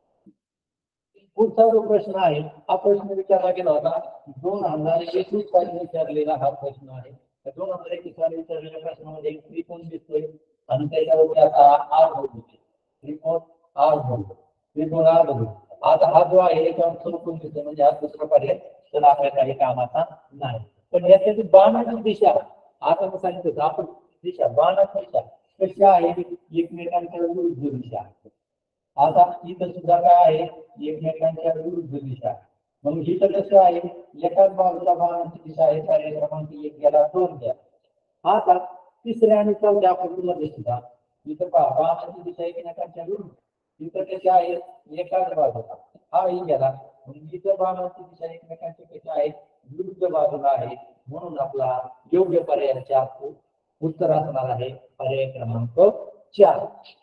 पुढचा जो प्रश्न आहे हा प्रश्न विचारला गेला होता दोन हजार एकवीस साली विचारलेला हा प्रश्न आहे. दोन हजार एकवीस साली विचारलेल्या प्रश्नामध्ये एक त्रिकोण दिसतोय आणि त्याच्यावरती आता आर बघू त्रिकोण आर बघू त्रिकोण आर बघू. आता हा जो आहे याच्यावर चौकोन दिसतो म्हणजे हा दुसरा पर्याय तर आपल्या काही कामाचा नाही. पण याच्याची बाणाची दिशा आता सांगितलं आपण दिशा बाणाची दिशा कशी आहे एकमेकांच्या विरुद्ध दिशा. आता इथं सुद्धा काय आहे एकमेकांच्या विरुद्ध दिशा. मग इथं कसं आहे एकाच बाजूला बाणाची दिशा आहे पर्याय क्रमांक एक गेला दोन घ्या. आता तिसऱ्या आणि चौथ्या आकृतीमध्ये सुद्धा इथं पहा बाणाची दिशा एकमेकांच्या विरुद्ध. इथं कशा आहे एकाच बाजूला हाही गेला म्हणजे इथं बाणाची दिशा एकमेकांच्या कशा आहे विरुद्ध बाजूला आहे म्हणून आपला योग्य पर्यायाच्या उत्तर असणार आहे पर्याय क्रमांक चार.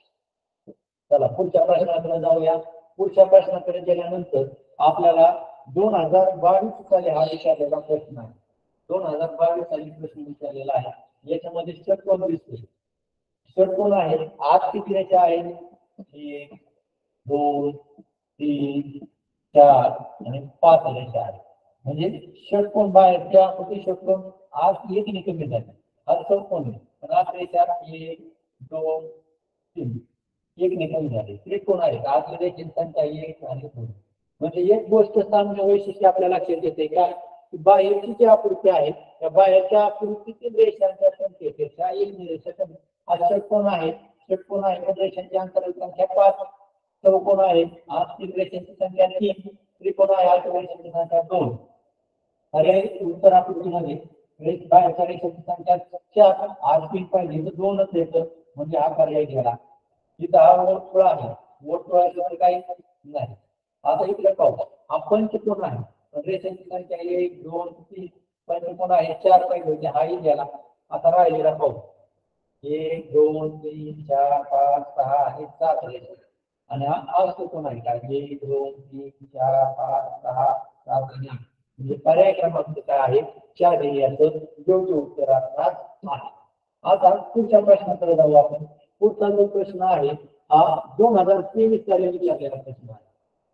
चला पुढच्या प्रश्नाकडे जाऊया. पुढच्या प्रश्नाकडे गेल्यानंतर आपल्याला दोन हजार बावीस साली हा विचारलेला प्रश्न आहे. दोन हजार बावीस साली प्रश्न विचारलेला आहे. याच्यामध्ये षटकोन दिसतो. षटकोन आहे आठ किती रेषा आहेत एक दोन तीन चार आणि पाच रेषा आहेत म्हणजे षटकोन बाहेरच्या किती षटकोन आज एक ने कमी झाले हा चौकोन आहे पण आठ रेषा एक दोन तीन एक ने कमी झाले. त्रिकोण आहे आठ रेषांची संख्या एक आणि दोन. म्हणजे एक गोष्ट सामान्य वैशिष्ट्य आपल्या लक्षात येते का बाहेरची जी आकृती आहे त्या बाहेरच्या आकृतीतील रेषांच्या संख्येपेक्षा एक रेषा कमी. हा षटकोन आहे षटकोन आहे रेषांची अंतराची संख्या पाच. चौकोन आहे आठ तीन रेषांची संख्या तीन. त्रिकोण आहे आठ रेषांची संख्या दोन. अरे उत्तर आकृतीमध्ये बाहेरच्या रेषांची संख्या चार आठ तीन पाहिजे तर दोनच येतं म्हणजे हा पर्याय गेला. इथं हा वर्तुळ आहे वर्तुळाशिवाय काही नाही. आता इकडे पाहू हा पंचकोन आहे रेषांची संख्या एक दोन तीन पंचकोन आहे चार पाहिजे होते हाही गेला आता राहिलेला पाहू. एक दोन तीन चार पाच सहा आणि सात रेषा आणि हा असतो कोण आहे का एक दोन तीन चार पाच सहा सात आणि आठ म्हणजे पर्याय क्रमांक काय आहे चार याचं योग्य उत्तर असणार आहे. आता पुढच्या प्रश्नाकडे जाऊ आपण. पुढचा जो प्रश्न आहे हा दोन हजार तेवीस साली विचारलेला प्रश्न आहे.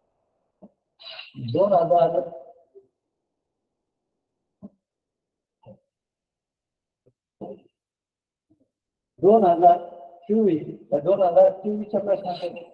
दोन हजार दोन हजार चोवीस दोन हजार चोवीसच्या प्रश्नाकडे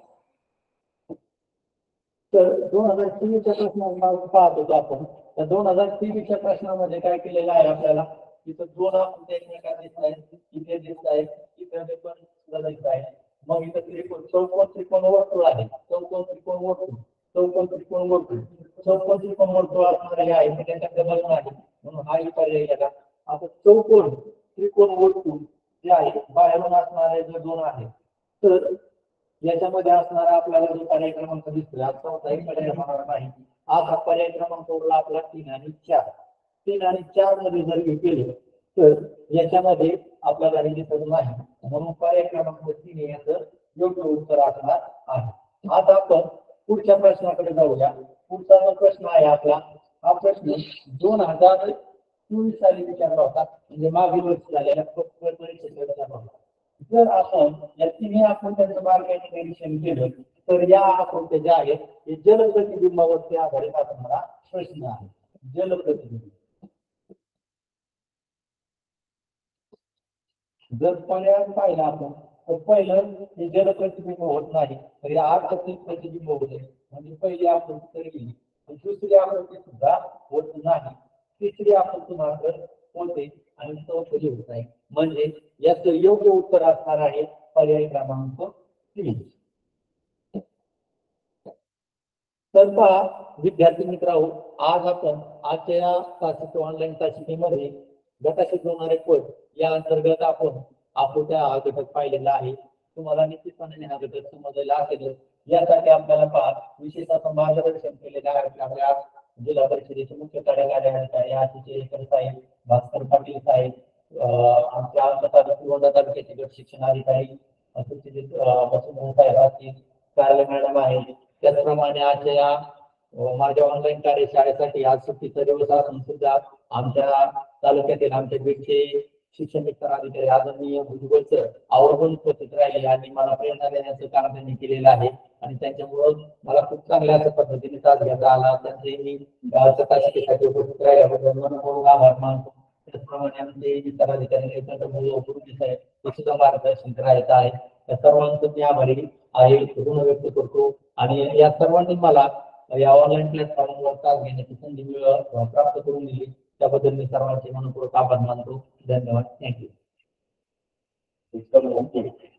तर दोन हजार चोवीसच्या प्रश्नात पाहत होतो आपण. तर दोन हजार तेवीसच्या प्रश्नामध्ये काय केलेलं आहे आपल्याला तिथं दोन आकृत्या एकमेकांना दिसत आहेत, इथे दिसत आहेत, इथे पण सुद्धा दिसत आहे. मग इथं त्रिकोण चौकोन त्रिकोण वर्तुळ आहे, चौकोन त्रिकोण वर्तुळ चौकोन त्रिकोण वर्तुळ चौकोन त्रिकोण वर्तुळ असणारे आहे म्हणजे त्याच्या डबल नाही म्हणून हा पर्याय गेला. आता चौकोन त्रिकोण वर्तुळ जे आहे बाहेरून असणारे जे दोन आहे तर याच्यामध्ये असणारा आपल्याला जो पर्याय क्रमांक दिसतोय आज चौथाही पर्याय होणार नाही. आज हा पर्याय क्रमांक उरला आपला तीन आणि चार. तीन आणि चार मध्ये जर हे केलं तर याच्यामध्ये आपल्याला हे दिसत नाही म्हणून पर्याय क्रमांक तीन याचं योग्य उत्तर असणार आहे. आता आपण पुढच्या प्रश्नाकडे जाऊया. पुढचा जो प्रश्न आहे आपला हा प्रश्न दोन हजार चोवीस साली विचारला होता म्हणजे मागील वर्षी झालेल्या परीक्षेचा विचारला होता. जर आपण या तिन्ही आकृत्यांचं बारकाईने निरीक्षण केलं तर या आकृत्या ज्या आहेत हे जलप्रतिबिंबावरती आधारित असणारा प्रश्न आहे. जलप्रतिबिंब जर पर्याय पाहिला आपण तर पहिलं हे जलप्रतिबिंब होत नाही तर या आठ प्रतिबिंब होते म्हणजे पहिली आकृती तरी गेली. दुसरी आकृती सुद्धा होत नाही. तिसरी आकृती मात्र होते आणि चौथी होत आहे म्हणजे याचं योग्य उत्तर असणार आहे पर्याय क्रमांक तीन. तर पहा विद्यार्थी मित्रांनो आज आपण आजच्या तासिका ऑनलाईन तासिकेमध्ये गटाशी जोडणारे पद या अंतर्गत आपण आकृत्या हा घटक पाहिलेला आहे. तुम्हाला निश्चितपणे हा घटक समजलेला असेल. यासाठी आपल्याला पहा विशेष आपण मार्गदर्शन केलेलं आहे आपल्या जिल्हा परिषदेचे मुख्य कार्यालयाचे अतिशय साहेब भास्कर पाटील साहेब आमच्या तालुक्याचे गट शिक्षण अधिकारी वसुंधरा साहेब असतील कार्यालय मॅडम आहे. त्याचप्रमाणे आजच्या या माझ्या ऑनलाईन कार्यशाळेसाठी आज सुट्टीचा दिवस असून सुद्धा आमच्या तालुक्यातील आमच्या बीडचे शिक्षण विस्तार अधिकारी आदरणीय भुजबळ सर आवर्जून उपस्थित राहिले आणि मला प्रेरणा देण्याचं काम त्यांनी केलेलं आहे आणि त्यांच्यामुळं मला खूप चांगल्या अशा पद्धतीने तास घेता आला. त्यांचे मी तासिकेसाठी उपस्थित राहिल्याबद्दल मनपूर्वक आभार मानतो. त्याचप्रमाणे आमचे विस्तार अधिकारी साहेब ते सुद्धा मार्गदर्शन करायचं आहे. त्या सर्वांचं मी आभारी आहे ऋण व्यक्त करतो आणि या सर्वांनी मला या ऑनलाईन प्लॅटफॉर्मवर तास घेण्याची संधी प्राप्त करून दिली त्याबद्दल मी सर्वांचे मनपूर्वक आभार मानतो. धन्यवाद. थँक्यू.